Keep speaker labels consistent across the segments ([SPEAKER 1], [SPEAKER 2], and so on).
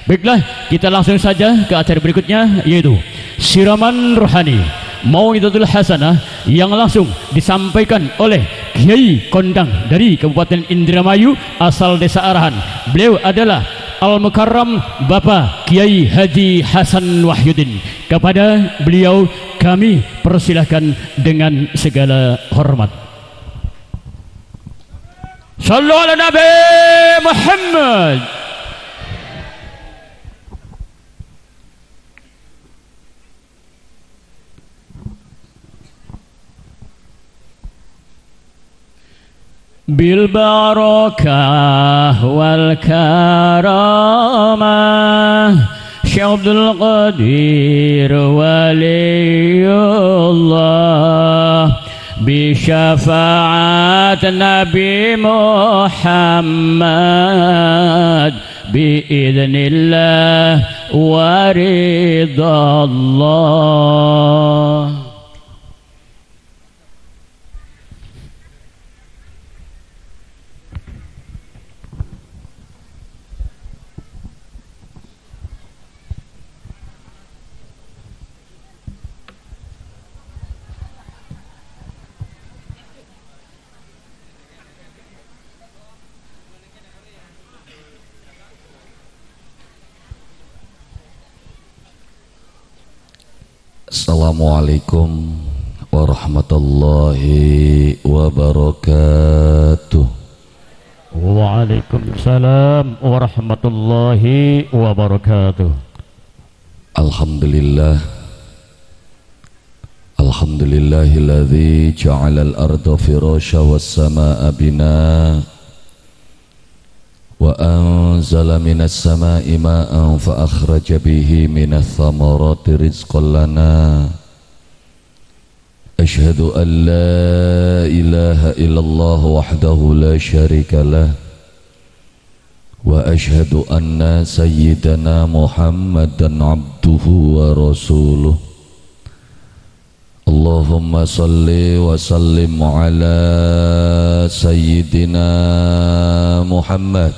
[SPEAKER 1] Baiklah, kita langsung saja ke acara berikutnya, yaitu siraman rohani Mau'izatul Hasanah yang langsung disampaikan oleh Kiai Kondang dari Kabupaten Indramayu asal Desa Arahan. Beliau adalah Al-Mukarram Bapak Kiai Haji Hasan Wahyudin. Kepada beliau kami persilahkan dengan segala hormat. Sallu ala Nabi Muhammad. Bil barakah wal karamah Syekh Abdul Qadir Waliullah bi syafaat Nabi Muhammad bi idznillah wa ridallah.
[SPEAKER 2] Assalamualaikum warahmatullahi wabarakatuh.
[SPEAKER 1] Waalaikumsalam warahmatullahi wabarakatuh.
[SPEAKER 2] Alhamdulillah, alhamdulillahilladzi ja'alal arda firasya was samaa'a binaa wa anzala minas samaa'i maa'an fa akhraja bihi minats thamarati rizqan lana. Asyhadu an la ilaha illallah wahdahu la syarika lah wa asyhadu anna sayyidana Muhammadan abduhu wa rasuluh. Allahumma salli wa sallim ala sayyidina Muhammad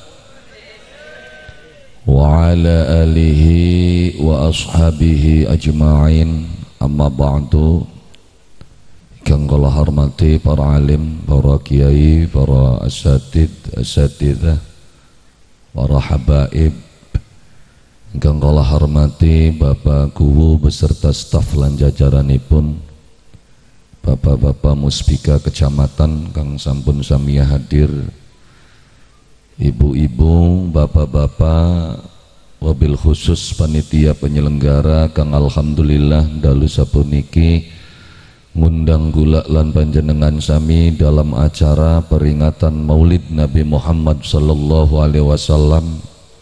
[SPEAKER 2] wa ala alihi wa ashabihi ajma'in. Amma ba'du. Kang kula hormati para alim, para kiai, para asatidzah, para habaib. Kang kula hormati Bapak Guru beserta staf lan jajaranipun, Bapak-bapak muspika kecamatan kang sampun samiya hadir, ibu-ibu, bapak-bapak, wabil khusus panitia penyelenggara kang alhamdulillah dalu sapuniki ngundang gula lan panjenengan sami dalam acara peringatan Maulid Nabi Muhammad sallallahu alaihi wasallam.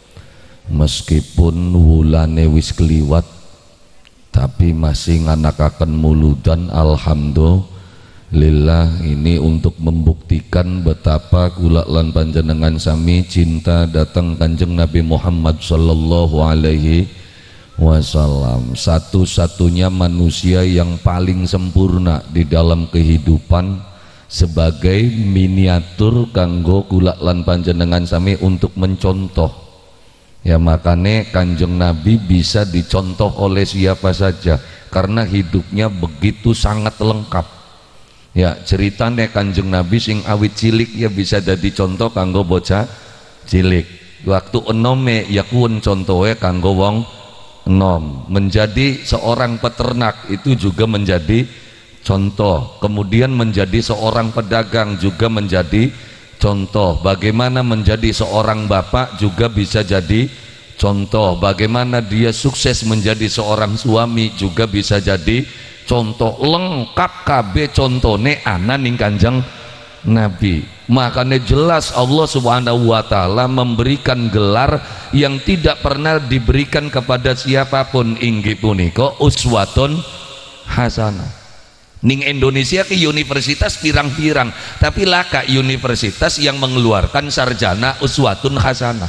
[SPEAKER 2] Meskipun wulane wis kliwat tapi masih nganakaken muludan, alhamdulillah. Ini untuk membuktikan betapa gula lan panjenengan sami cinta datang Kanjeng Nabi Muhammad sallallahu alaihi wasallam, satu-satunya manusia yang paling sempurna di dalam kehidupan, sebagai miniatur kanggo kula lan panjenengan sami untuk mencontoh. Ya makanya Kanjeng Nabi bisa dicontoh oleh siapa saja karena hidupnya begitu sangat lengkap. Ya ceritanya Kanjeng Nabi sing awit cilik ya bisa jadi contoh kanggo bocah cilik. Waktu enome ya kun contohnya kanggo wong enom. Menjadi seorang peternak itu juga menjadi contoh. Kemudian menjadi seorang pedagang juga menjadi contoh. Bagaimana menjadi seorang bapak juga bisa jadi contoh. Bagaimana dia sukses menjadi seorang suami juga bisa jadi contoh. Lengkap kabeh contone ana ning Kanjeng Nabi. Makanya jelas Allah Subhanahu wa ta'ala memberikan gelar yang tidak pernah diberikan kepada siapapun, inggih punika uswatun hasanah. Ning Indonesia ke universitas pirang-pirang, tapi laka universitas yang mengeluarkan sarjana uswatun hasanah.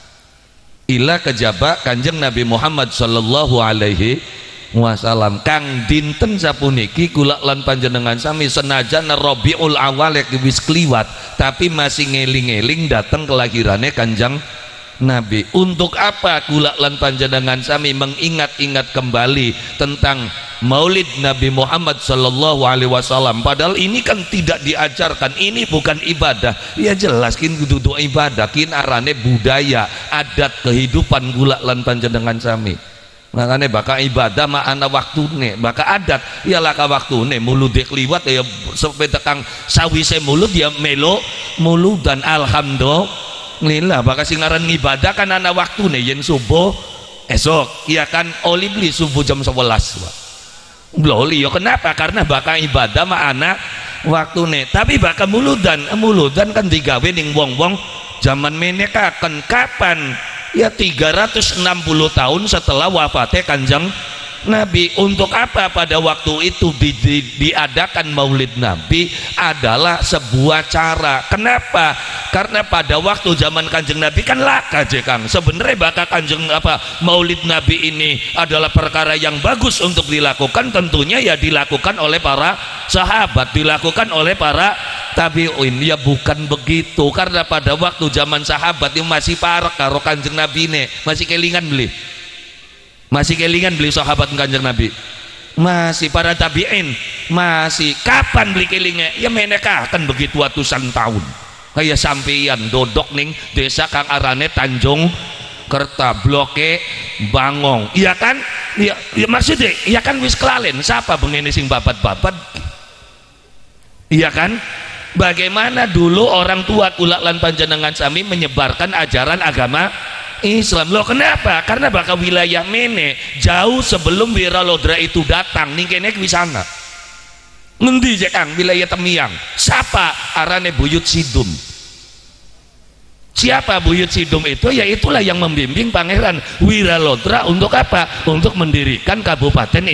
[SPEAKER 2] Ila kejaba Kanjeng Nabi Muhammad sallallahu alaihi wasallam kang dinten sapuniki kula lan panjenengan sami senajan Rabiul Awal wis kliwat tapi masih ngeling-eling datang kelahirannya Kanjeng Nabi. Untuk apa kula lan panjenengan sami mengingat-ingat kembali tentang Maulid Nabi Muhammad sallallahu alaihi wasallam, padahal ini kan tidak diajarkan, ini bukan ibadah. Ya jelas kin kudu ibadah, kin arane budaya, adat kehidupan kula lan panjenengan sami. Makanya baka ibadah mah ana waktune, baka adat ya laka waktune. Mulud kliwat ya sampai tekang sawise mulud ya melo mulud dan alhamdulillah. Baka sing aran ibadah kan ana waktune yen subuh esok, ya kan oli beli subuh jam 11. Loli ya kenapa? Karena baka ibadah mah ana waktune. Tapi baka muludan kan digawe ning wong-wong zaman menekaken kapan? Ya 360 tahun setelah wafatnya Kanjeng Nabi. Untuk apa pada waktu itu diadakan Maulid Nabi? Adalah sebuah cara. Kenapa? Karena pada waktu zaman Kanjeng Nabi kan laka Kang. Sebenarnya bakal Kanjeng Maulid Nabi ini adalah perkara yang bagus untuk dilakukan, tentunya ya dilakukan oleh para sahabat, dilakukan oleh para tabi'in. Ya bukan begitu, karena pada waktu zaman sahabat itu masih parek karo Kanjeng Nabi ini, masih kelingan beli sahabat Kanjeng Nabi, masih para tabi'in masih. Kapan beli kelingnya? Ya meneka akan begitu ratusan tahun. Kayak sampeyan dodok ning desa kang arane Tanjung Kerta bloke Bangong, iya kan? Ya maksudnya iya kan wis kelalen siapa bengene sing babat-babat, iya kan? Bagaimana dulu orang tua kula lan panjenengan sami menyebarkan ajaran agama Islam. Loh kenapa? Karena bakal wilayah mene jauh sebelum Wiralodra itu datang ning kene wis ana. Ngendi je Kang? Wilayah Temiang. Siapa? Arane Buyut Sidum. Siapa Buyut Sidum itu? Ya itulah yang membimbing Pangeran Wiralodra untuk apa? Untuk mendirikan Kabupaten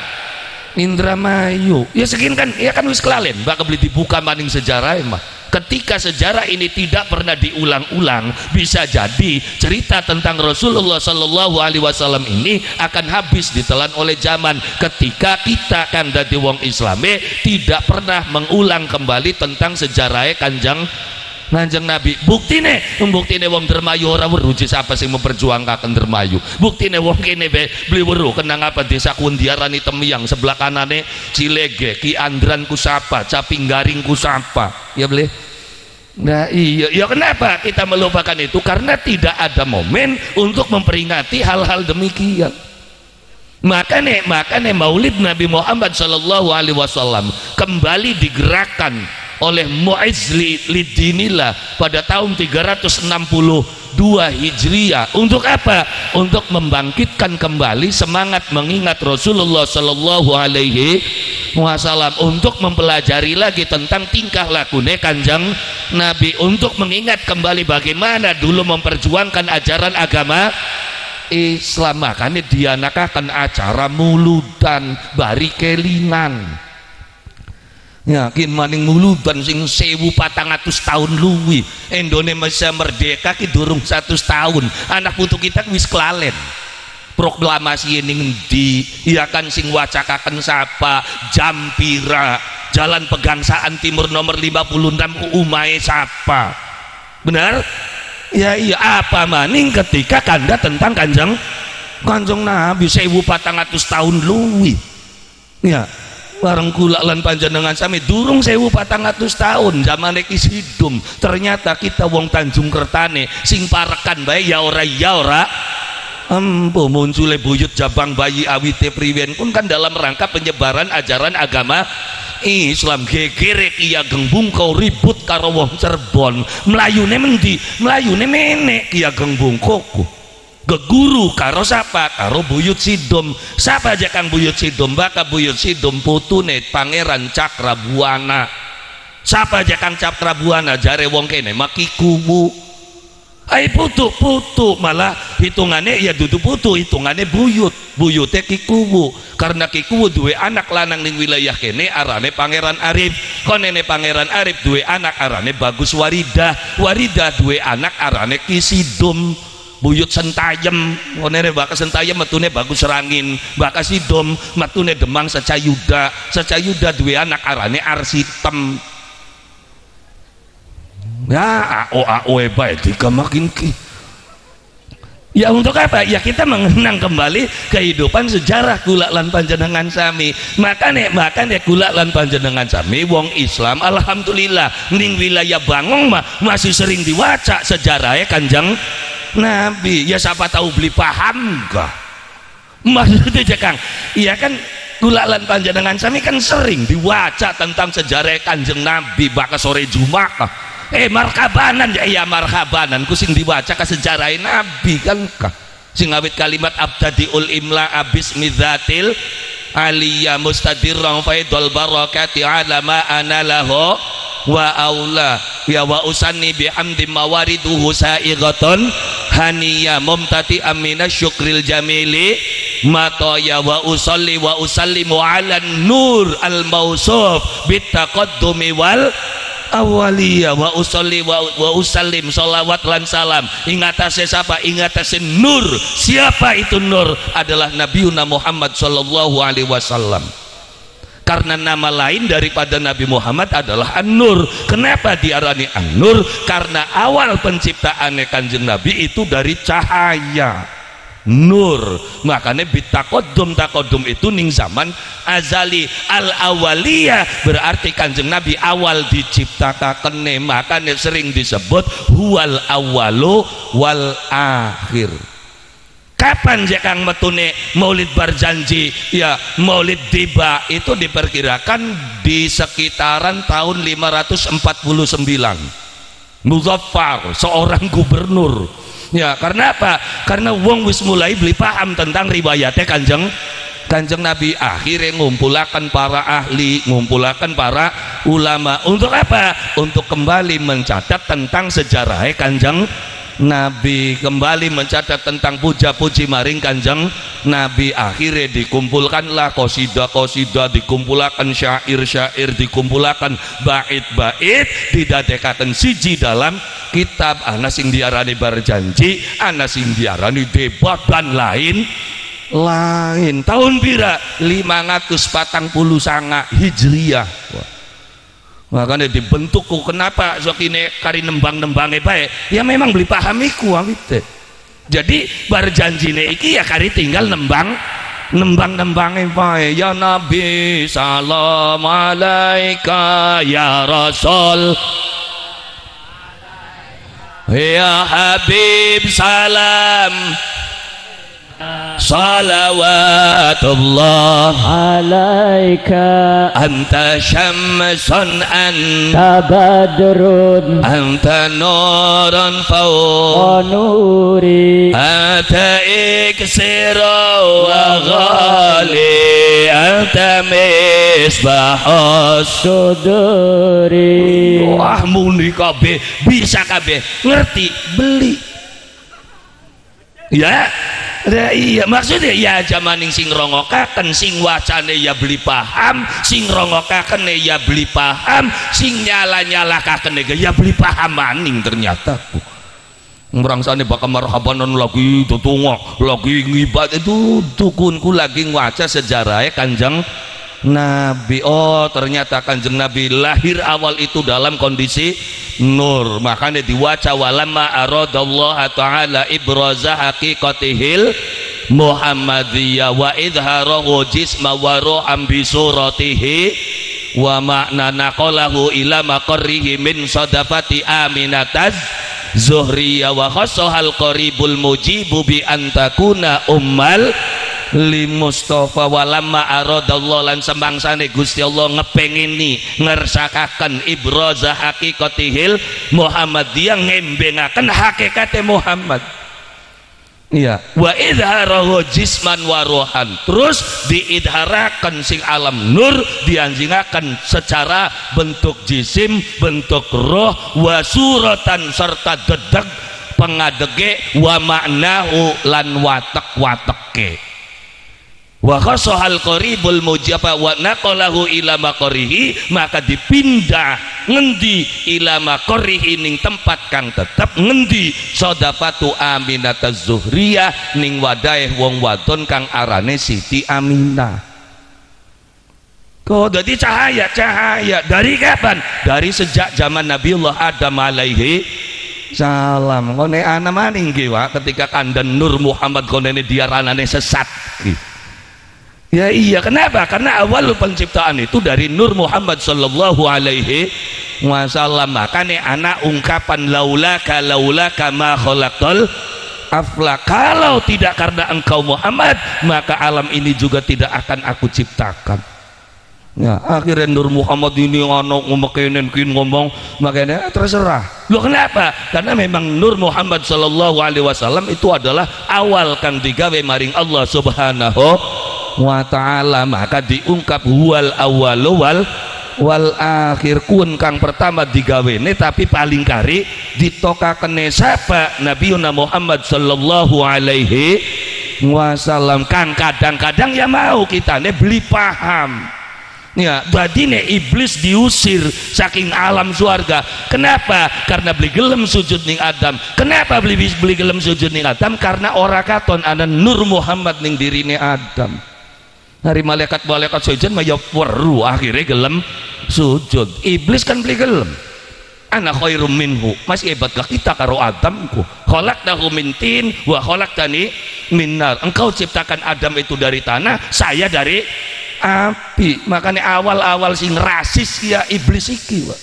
[SPEAKER 2] Indramayu. Ya segini kan, ya kan wis kelalen bakal beli dibuka maning sejarah mah. Ketika sejarah ini tidak pernah diulang-ulang, bisa jadi cerita tentang Rasulullah Sallallahu Alaihi Wasallam ini akan habis ditelan oleh zaman. Ketika kita kan dari wong Islami tidak pernah mengulang kembali tentang sejarah Kanjeng Nabi. Buktine wong Dermayu ora weruh siapa sing memperjuangkan Dermayu. Buktine wong kene beli weruh kenang apa desa Kundiarani Temiang, sebelah kanane Cilege, Ki Andran ku sapa, Capinggaring ku sapa. Ya boleh. Nah iya, ya kenapa kita melupakan itu? Karena tidak ada momen untuk memperingati hal-hal demikian. Makanya Maulid Nabi Muhammad sallallahu alaihi wasallam kembali digerakkan oleh Mu'izz Lidinillah pada tahun 362 Hijriah. Untuk apa? Untuk membangkitkan kembali semangat mengingat Rasulullah Sallallahu Alaihi Wasallam, untuk mempelajari lagi tentang tingkah lakunya Kanjeng Nabi, untuk mengingat kembali bagaimana dulu memperjuangkan ajaran agama Islam. Makanya dianakakan acara muludan bari kelingan. Yakin maning muludan sing 1400 tahun luwi. Indonesia merdeka ki durung 100 tahun. Anak putu kita wis kelalen. Proklamasi ning ndi? Ya kan sing wacakaken sapa? Jam pira? Jalan Pegangsaan Timur nomor 56 umahe sapa? Benar? Ya iya, apa maning ketika kanda tentang Kanjeng Nabi 1400 tahun luwi. Ya. Bareng kula lan panjenengan sami durung 1400 tahun zaman Ki Sidum. Ternyata kita wong Tanjung Kertane sing parekan bae ya ora empu muncule buyut Jabang Bayi awite priwen pun kan dalam rangka penyebaran ajaran agama Islam. Gegere Ki Ageng Bungkau ribut karo wong Cirebon. Mlayune mendi? Mlayune menek Ki Ageng Bungkau. Geguru karo sapa? Karo Buyut Sidum. Sapa aja Kang Buyut Sidum? Baka Buyut Sidum putune Pangeran Cakrabuana. Sapa aja Kang Cakrabuana? Jare wong kene makikuwu. Ai putu malah hitungannya ya dudu putu, hitungannya buyute Kikuwu. Karena Kikuwu duwe anak lanang ning wilayah kene arane Pangeran Arif. Konene Pangeran Arif duwe anak arane Bagus Waridah. Waridah duwe anak arane Ki Sidum. Buyut Sentayem, konene Baka Sentayem metune Bagus Rangin, Baka Sidom metune Demang Secayuda. Secayuda duwe anak arane Arsitem. Ya ao bae dikamakin ki. Ya untuk apa? Ya kita mengenang kembali kehidupan sejarah kula lan panjenengan sami. Makanya kula lan panjenengan sami wong Islam alhamdulillah ning wilayah Bangong masih sering diwaca sejarahnya Kanjeng Nabi. Ya siapa tahu beli paham kah? Maksudnya Kang, iya kan kula lan panjenengan sami kan sering diwaca tentang sejarah Kanjeng Nabi baka sore Jumat. Marhabanan ya marhabanan ku sing diwaca ka sejarah Nabi kan kah sing awit kalimat abtadiul imla abis midzatil aliyah mustadirran faidul barakati ala ma anallahu wa aula ya wa usanni bihamdi mawariduhu sa'igatun haniyah mumtati amina syukril jamili mataya wa usalli wa usallimu ala nur al mausuf bitaqaddumi wal awaliyah wa usalli wa usallim salawat lan salam ingatase siapa? Ingatase nur. Siapa itu nur? Adalah Nabiuna Muhammad sallallahu alaihi wasallam. Karena nama lain daripada Nabi Muhammad adalah An-Nur. Kenapa diarani An-Nur? Karena awal penciptaannya Kanjeng Nabi itu dari cahaya nur, makanya bitakodum takodum itu ning zaman azali al awaliyah berarti Kanjeng Nabi awal diciptakan, makanya sering disebut huwal awalu wal akhir. Kapan ya Kang metune Maulid Barjanji? Ya Maulid tiba itu diperkirakan di sekitaran tahun 549. Muzaffar seorang gubernur. Ya karena apa? Karena wong wis mulai beli paham tentang riwayatnya Kanjeng Nabi. Akhirnya ngumpulakan para ahli, ngumpulakan para ulama. Untuk apa? Untuk kembali mencatat tentang sejarahnya Kanjeng Nabi, kembali mencatat tentang puja-puji maring Kanjeng Nabi. Akhirnya dikumpulkanlah qasidah-qasidah, dikumpulkan syair-syair, dikumpulkan bait-bait, didadekaken siji dalam kitab. Ana sing diarani Barjanji, ana sing diarani debat dan lain tahun pira 549 Hijriah. Makanya dibentukku kenapa sokine kari nembang-nembange bae ya memang beli pahamiku awite. Jadi Barjanjine iki ya kari tinggal nembang-nembange bae. Ya Nabi salam alaika ya Rasul ya Habib salam salawatullah alaika anta syamsun anta badrun anta nurun fawqa nuri anta iksira wa ghali anta misbahus suduri. Wah muni kabeh bisa kabeh ngerti beli ya. Iya maksudnya ya jamaning sing rongokaken sing wacane ya beli paham, sing rongokaken ya beli paham, sing nyala-nyalakaken ya beli paham maning ternyata. Ngrangsane bakal marhabanan lagi tutungok lagi ngibat itu tukunku lagi ngaca sejarahnya Kanjeng Nabi. Oh ternyata Kanjeng Nabi lahir awal itu dalam kondisi nur, makanya diwaca walamma aradallahu ta'ala ibraza haqiqatihil muhammadiyah wa idharahu jisma wa ru'am bi suratihi wa ma'na naqalahu ila maqarrihi min sadafati aminataz zuhriyah wa khassohal qaribul mujibu bi antakuna ummal li Mustafa walamma aradallah lan sembangsane Gusti Allah ngepengini ngersakaken ibraza haqiqatihil Muhammadiyah ngembengaken hakikate Muhammad. Iya wa idharahu jisman wa ruhan, terus diidharakan sing alam nur dianjingaken secara bentuk jisim bentuk roh wa suratan serta dedeg pengadege wa maknahu lan watek-wateke wa khassohal qaribul mujaba wa naqalahu ila maqarihi, maka dipindah ngendi ila maqarihi ning tempat kang tetep ngendi sodafatu Aminataz Zuhriyah ning wadahe wong wadon kang arane Siti Aminah. Kok jadi cahaya dari kapan? Dari sejak zaman Nabiullah Adam alaihi salam kone ana maning ki wa ketika kandan Nur Muhammad konene diaranane sesat ki. Ya iya, kenapa? Karena awal penciptaan itu dari Nur Muhammad sallallahu alaihi wasallam. Makanya anak ungkapan laulaka ma khalaqal afla, kalau tidak karena engkau Muhammad maka alam ini juga tidak akan aku ciptakan. Ya, akhirnya Nur Muhammad ini ngomong makanya terserah. Loh kenapa? Karena memang Nur Muhammad sallallahu alaihi wasallam itu adalah awal kang digawe maring Allah Subhanahu wa ta'ala, maka diungkap wal awal wal akhir, kun kang pertama digawene tapi paling kari ditokakene sapa Nabiuna Muhammad sallallahu alaihi wasallam. Kang kadang-kadang ya mau kita beli paham ya, badine iblis diusir saking alam surga. Kenapa? Karena beli gelem sujud ning Adam. Kenapa beli gelem sujud ning Adam? Karena ora katon ana Nur Muhammad ning dirine Adam. Hari malaikat sujud maya weru akhirnya gelem sujud. Iblis kan beli gelem. Ana khairum minhu, masih hebat gak kita karo Adamku. Khalaqtahu min tin wa khalaqtani min nar. Engkau ciptakan Adam itu dari tanah, saya dari api. Makanya awal-awal sing rasis ya iblis iki wa.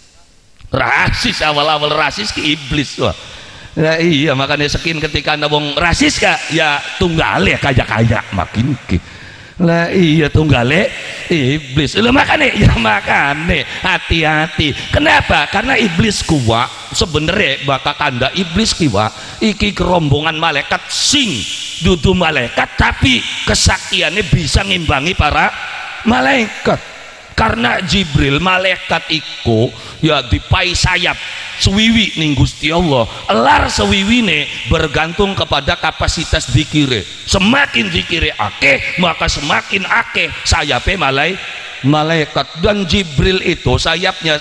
[SPEAKER 2] Rasis, awal-awal rasis ki iblis wa. Nah, iya, makanya sekin ketika ana wong rasis ka ya tunggale kaya-kaya makin ki. Lah iya tunggale iblis. Lah makanya hati-hati. Kenapa? Karena iblis kuwa sebenarnya bakal tanda iblis kiwa iki kerombongan malaikat sing dudu malaikat tapi kesaktiannya bisa ngimbangi para malaikat. Karena Jibril malaikat iku ya dipai sayap sewiwi ning Gusti Allah. Elar sewiwine bergantung kepada kapasitas zikire. Semakin zikire akeh maka semakin akeh sayape malaikat. Dan Jibril itu sayapnya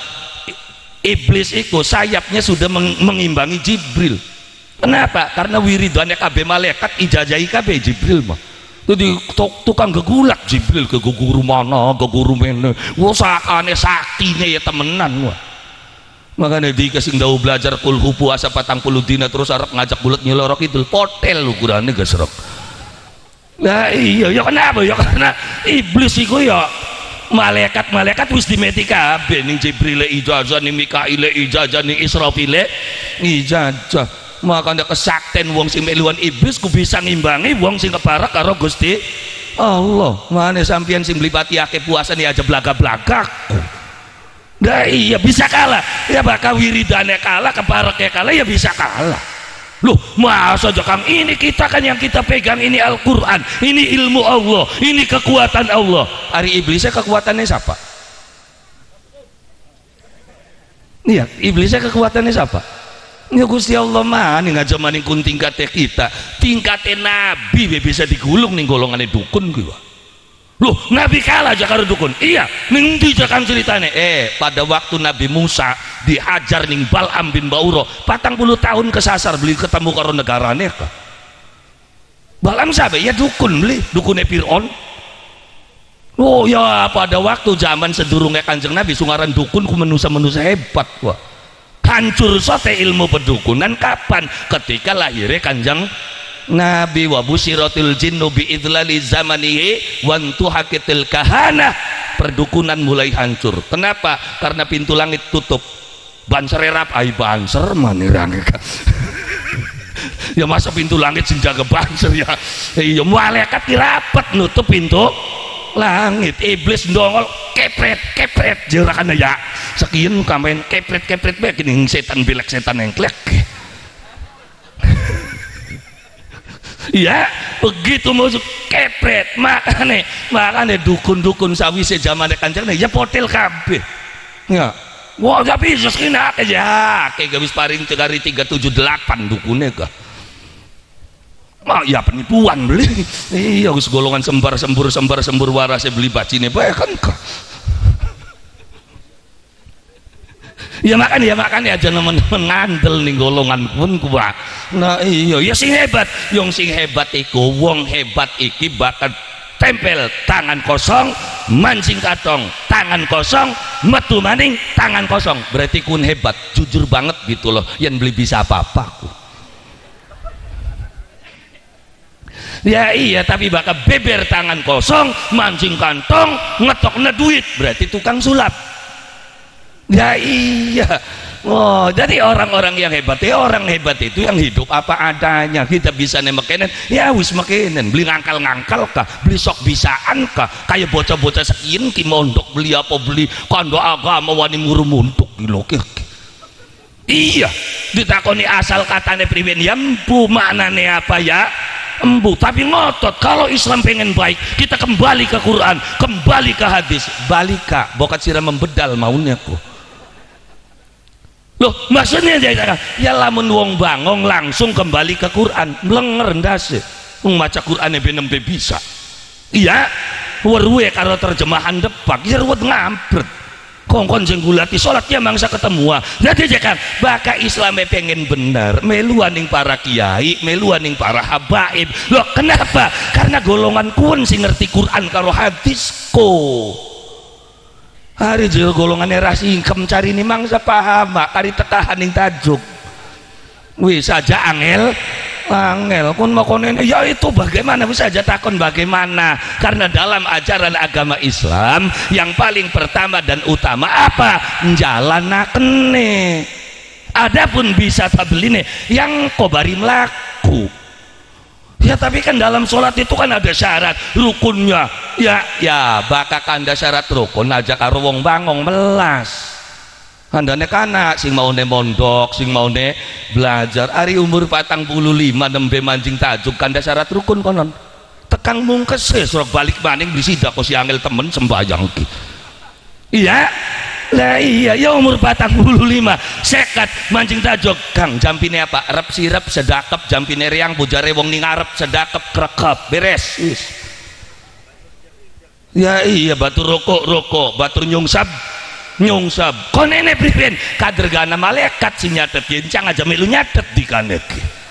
[SPEAKER 2] iblis itu sayapnya sudah mengimbangi Jibril. Kenapa? Karena wiridane kabeh malaikat ijajahi kabeh Jibril mah. Jadi tukang gegulak Jibril ke guru mana, ke guru mana, sakane saktine ya temenan wah. Makanya dikasih daw belajar kulhu puasa 40 dina terus arep ngajak bulat nyelorok itu potel ukurane gesrok. Nah iya ya kenapa ya karena iblis iku ya malaikat wis dimeti kabeh ning Jibril ijazah ning Mikail ijazah ning Israfil ijazah. Makanya kesakten wong sing meluan iblis ku bisa ngimbangi wong sing keparak karo Gusti Allah. Mana sampean sing mlipati akeh puasa nih aja blaga-blaga. Nah iya bisa kalah ya, bakal wiridane kalah keparaknya kalah ya bisa kalah. Loh masa aja Kang, ini kita kan yang kita pegang ini Al-Quran, ini ilmu Allah, ini kekuatan Allah. Hari iblisnya kekuatannya siapa? Iya iblisnya kekuatannya siapa? Ya Gusti Allah mah ning aja maning kun tingkate kita, tingkate nabi bisa digulung ning golongane dukun kuwi. Loh, nabi kalah aja karo dukun. Iya, ning ndi Kang ceritane? Pada waktu Nabi Musa dihajar ning Bal'am bin Bauro, 40 tahun kesasar beli ketemu karo negarane ka. Bal'am siapa? Ya dukun beli, dukune Fir'aun. Oh ya pada waktu zaman sedurunge Kanjeng Nabi sungaran dukun ku manusia hebat wah. Hancur sote ilmu pedukunan kapan? Ketika lahirnya Kanjeng Nabi wa busyiratil jinnu bi idlali zamanihi wa tuhaqitil kahana. Perdukunan mulai hancur. Kenapa? Karena pintu langit tutup. Banser rap ai banser manirang ya masa pintu langit sing jaga banser ya. Iya malaikat dirapet nutup pintu langit. Iblis ndongol kepret jerakan ya sekian kamen kepret bae gini setan bilek setan engklek. Ya begitu masuk kepret makane dukun-dukun sawise zamane Kanjeng ya potel kabeh ya. Wah tapi sesina aja kayak gabis paring tegari 378 dukune kah. Ya penipuan beli iya us golongan sembar sembur warase beli bacine bae kan ya makan aja nemen-nemen ngandel nih golongan pun kuat. Nah iya ya sing hebat iku wong hebat iki bakal tempel tangan kosong mancing katong tangan kosong, metu maning tangan kosong, berarti kun hebat, jujur banget gitu loh, yang beli bisa apa-apa aku. Ya iya, tapi bakal beber tangan kosong, mancing kantong, ngetoknya duit, berarti tukang sulap. Ya iya. Oh, jadi orang-orang yang hebat, ya orang hebat itu yang hidup apa adanya. Kita bisa nih mekenen, ya wis mekenen. Beli ngangkal-ngangkal kah, beli sok bisaan kah, kayak bocah-bocah sekian ki mondok beli apa, beli kondo agama wani murumuntuk gitu. Iya, ditakoni asal katanya priwen ya empu, maknane apa ya embu, tapi ngotot kalau Islam pengen baik, kita kembali ke Quran, kembali ke hadis, balik kak bokat sirah membedal maunya ku. Loh, maksudnya ya lamun wong bangong langsung kembali ke Quran, melenger ndase maca Quran benembe bisa. Iya, weruwe karo terjemahan depak, ya ruwet ngampret. Kongkon jenggulati sholatnya mangsa ketemu. Jadi jangan baka Islamnya pengen bener, meluan ning para kiai, meluan ning para habaib. Loh, kenapa? Karena golongan kuwen sing ngerti Quran karo hadis ko. Hari juga golongannya rasingkem cari ini mangsa paham mak kari tekahan yang tajuk wis saja angel kun mau konen ya itu bagaimana wis saja takon bagaimana, karena dalam ajaran agama Islam yang paling pertama dan utama apa? Njalanakene. Adapun bisa tabeline yang kobari melaku. Ya tapi kan dalam sholat itu kan ada syarat rukunnya. Ya bakal kanda syarat rukun aja karo wong bangong melas. Kandane kana sing maune mondok, sing maune belajar. Ari umur 45 nembe mancing tajuk kanda syarat rukun konon. Tekang mungkes suruh balik maning bisida kok si angel temen sembayang ki. Iya. Lah iya, ya umur 45 sekat mancing tajuk Kang jampine apa? Rep sirep sedakep jampine riang bujare wong ning ngarep sedakep krekep beres wis. Ya iya, batur rokok batur nyungsab konene priben kadergana malaikat sing nyatet yencang aja melu nyatet di kanek.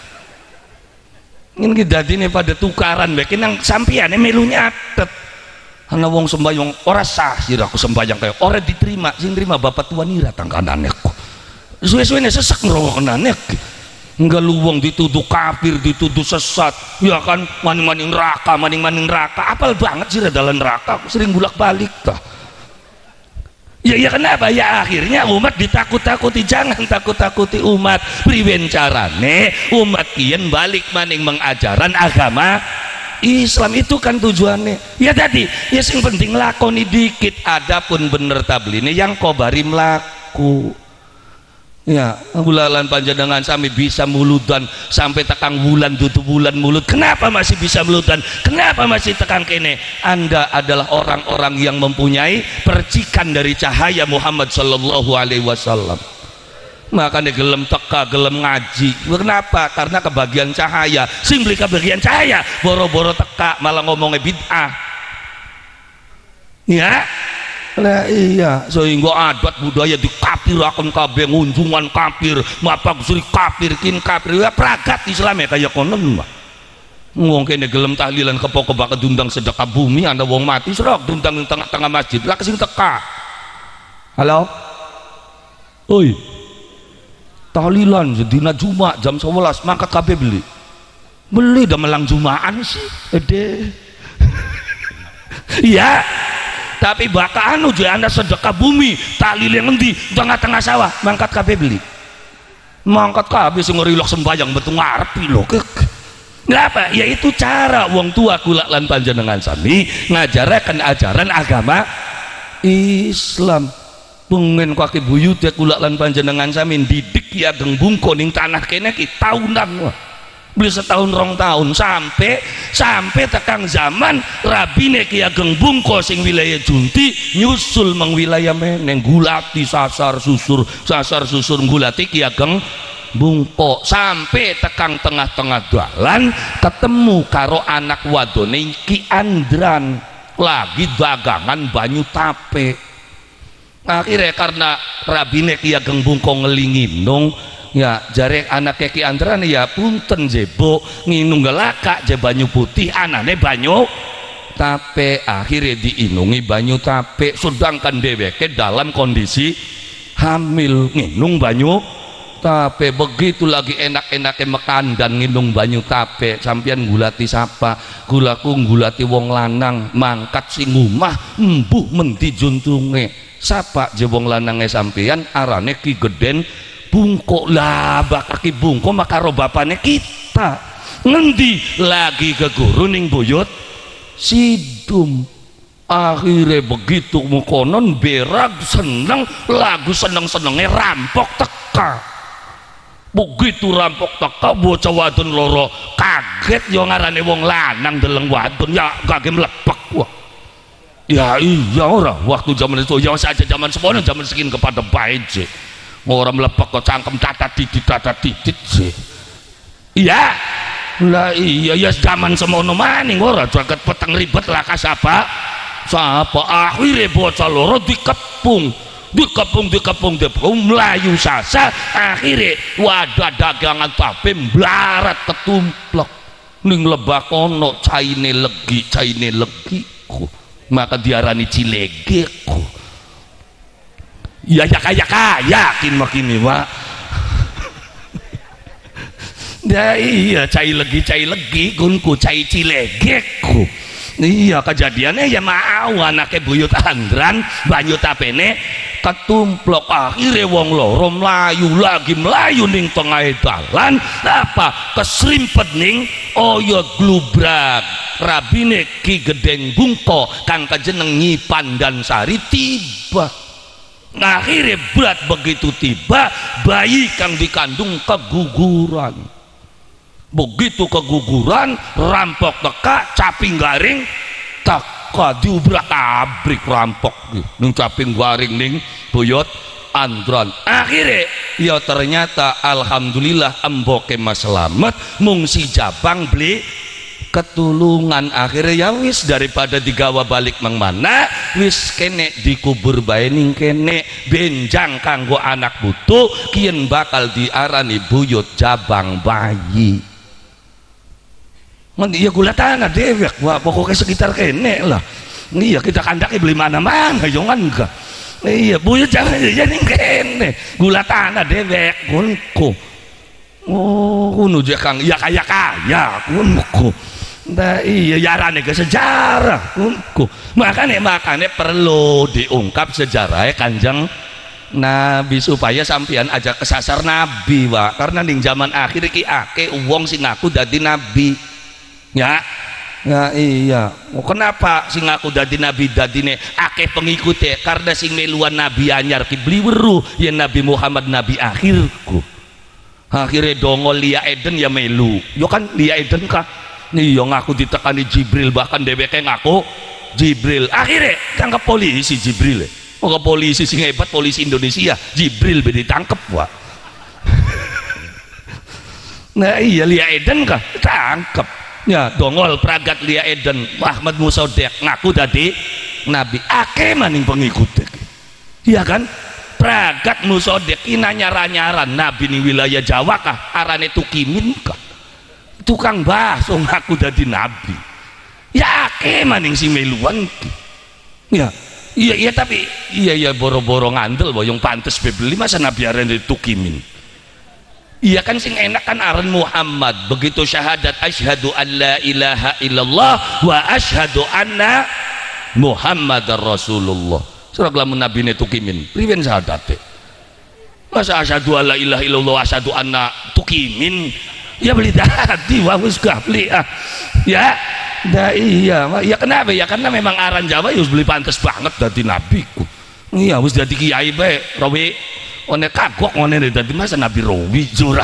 [SPEAKER 2] Ini dadine pada tukaran bae nang sampiyane melu nyatet. Karena wong sembayang ora sah sira aku sembayang kayak ora diterima, sing terima bapak tua nira tangkanane kok. Suwe-suwene sesek ngrokokane. Enggak luwung dituduh kafir, dituduh sesat. Ya kan maning-maning neraka. Apal banget sira dalam neraka, aku sering bolak-balik tah. Ya kenapa? Ya akhirnya umat ditakut-takuti, jangan takut-takuti umat. Priwen carane umat kian balik maning mengajaran agama Islam itu kan tujuannya. Ya tadi, ya yang penting lakoni dikit. Adapun bener tabline yang kobari melaku. Ya, bulalan panjenengan sampai bisa muludan sampai tekang bulan tutup bulan mulut. Kenapa masih bisa muludan? Kenapa masih tekang kene? Anda adalah orang-orang yang mempunyai percikan dari cahaya Muhammad sallallahu alaihi wasallam. Makanya gelem teka, gelem ngaji. Kenapa? Karena kebagian cahaya. Sing beli kebagian cahaya, boro-boro teka malah ngomongnya bid'ah. Ya, lah iya. Sehingga adat budaya dikapiraken kabeh, ngunjungan kafir, mapa gusri kafir, kin kafir. Ya pragat Islam ya kayak konon mah. Wong kene gelem tahlilan kepok-kebak kedundang sedekah bumi, anda wong mati serok dundang ning tengah-tengah masjid. Lah kesing teka. Halo. Oi. Tahlilan sedina Jumat jam 11 mangkat kabeh beli dah melang Jumaan sih ede. Iya, tapi baka anu je anda sedekah bumi tahlil yang ngendi tengah-tengah sawah mangkat kabeh beli mangkat kabeh sing ngerilok sembayang betul ngarepi lho. Kenapa? Ya itu cara wong tua kula lan panjenengan sami ngajaraken ajaran agama Islam. Pengen kaki buyut ya kula lan panjenengan sami didik ya geng bungko ning tanah kene ki tahunan beli setahun rong tahun sampai tekang zaman rabine ki ageng bungko sing wilayah Junti nyusul meng wilayah meneng gulati sasar susur gulati ki ageng bungko sampai tekang tengah-tengah dalan ketemu karo anak wadone Ki Andran lagi dagangan banyu tape. Akhirnya karena rabine Ki Ageng Bungko ngelinginung ya jare anaknya Ki Andran ya punten jebo nginung gelaka je banyu putih anane banyu tape, akhirnya diinungi banyu tape, sedangkan dheweke dalam kondisi hamil nginung banyu tape. Begitu lagi enak-enake mekan dan nginung banyu tape, sampean gulati sapa? Gulaku gulati wong lanang mangkat sing omah embuh mendi juntunge. Sapa je wong lanange sampean? Arane Ki Geden Bungko. Lah bakaki Bungko makaro bapane kita. Ngendi lagi ke guru ning buyut Sidum. Akhirnya begitu mukonon berag seneng, lagu seneng-senenge rampok teka. Begitu rampok teka bocah wadon loro kaget, yo ngarane wong lanang deleng wadon ya kage mlepek. Wah ya iya ora waktu zaman itu ya saja zaman semono zaman segini kepada baik orang melepek kok cangkem tata titit sih. Iya lah iya ya zaman semono maning ora jagat peteng ribet lah kasapa sapa. Akhirnya bocah loro dikepung melayu sasa. Akhirnya wadah dagangan tape melarat ketumplek ning lebakono caine legi maka diarani Cilege. Ya yakin makini Pak. Ya iya cai legi kunku cai Cilege ku. Iya kejadiannya ya mau anaknya buyut Andran banyu tapene ketumplok. Akhirnya wong loro melayu ning tengah dalan apa kesrimpet ning oyo glubrak rabine Ki Gedeng Bungko kang kajeneng Nyi Pandansari tiba. Akhirnya berat begitu tiba bayi kang dikandung keguguran. Begitu keguguran rampok teka caping garing teka diubrak abrik rampok ning caping garing ning buyut Andran. Akhirnya ya ternyata alhamdulillah emboke mas selamat mung si Jabang beli ketulungan. Akhirnya ya wis daripada digawa balik mangmana wis kene dikubur bae ning kene benjang kanggo anak butuh kien bakal diarani buyut Jabang bayi. Iya gula tanah dewek wah pokoknya sekitar kene lah. Iya kita kandake beli mana-mana jangan enggak. Iya buyut jangan jadi kene gula tanah dewek kunku. Oh kuno je kang ya kaya kunku. Nah iya yarane ke sejarah kunku. Makanya perlu diungkap sejarahnya Kanjeng Nabi supaya sampean aja kesasar Nabi Pak. Karena ning zaman akhir iki ake wong sing ngaku dadi nabi. Ya iya. Kenapa sing ngaku dadi nabi dadine akeh pengikutnya? Karena sing meluan nabi anyar ki beli weruh ya Nabi Muhammad nabi akhirku. Akhirnya dongol Lia Eden ya melu. Yo kan Lia Eden kah? Iya ngaku ditekani Jibril, bahkan dheweke ngaku Jibril. Akhirnya tangkap polisi Jibril. Oh polisi sing hebat polisi Indonesia Jibril be ditangkep Pak. Nah iya Lia Eden kah? Tangkep. Ya dongol pragat Lia Eden Ahmad Musodek ngaku tadi nabi ake maning pengikut. Iya kan pragat Musodek ina nyaran nabi ning wilayah Jawa kah arane Tukimin kah tukang bakso ngaku dadi nabi. Ya ake maning si meluan ya iya tapi iya boro-boro ngandel boyong pantes bebeli masa nabi arane Tukimin. Iya kan sing enak kan aran Muhammad. Begitu syahadat asyhadu an la ilaha illallah wa asyhadu anna Muhammadar Rasulullah. Surah lamun nabine Tukimin priwen syahadate. Masa asyhadu an la ilaha illallah wa asyhadu anna Tukimin ya beli tadi wah wis beli ya. Nah iya ya kenapa ya karena memang aran Jawa ya beli pantes banget dadi nabiku. Iya wis dadi kiai bae rawi one kagok one dadi masa Nabi Rawi jurah.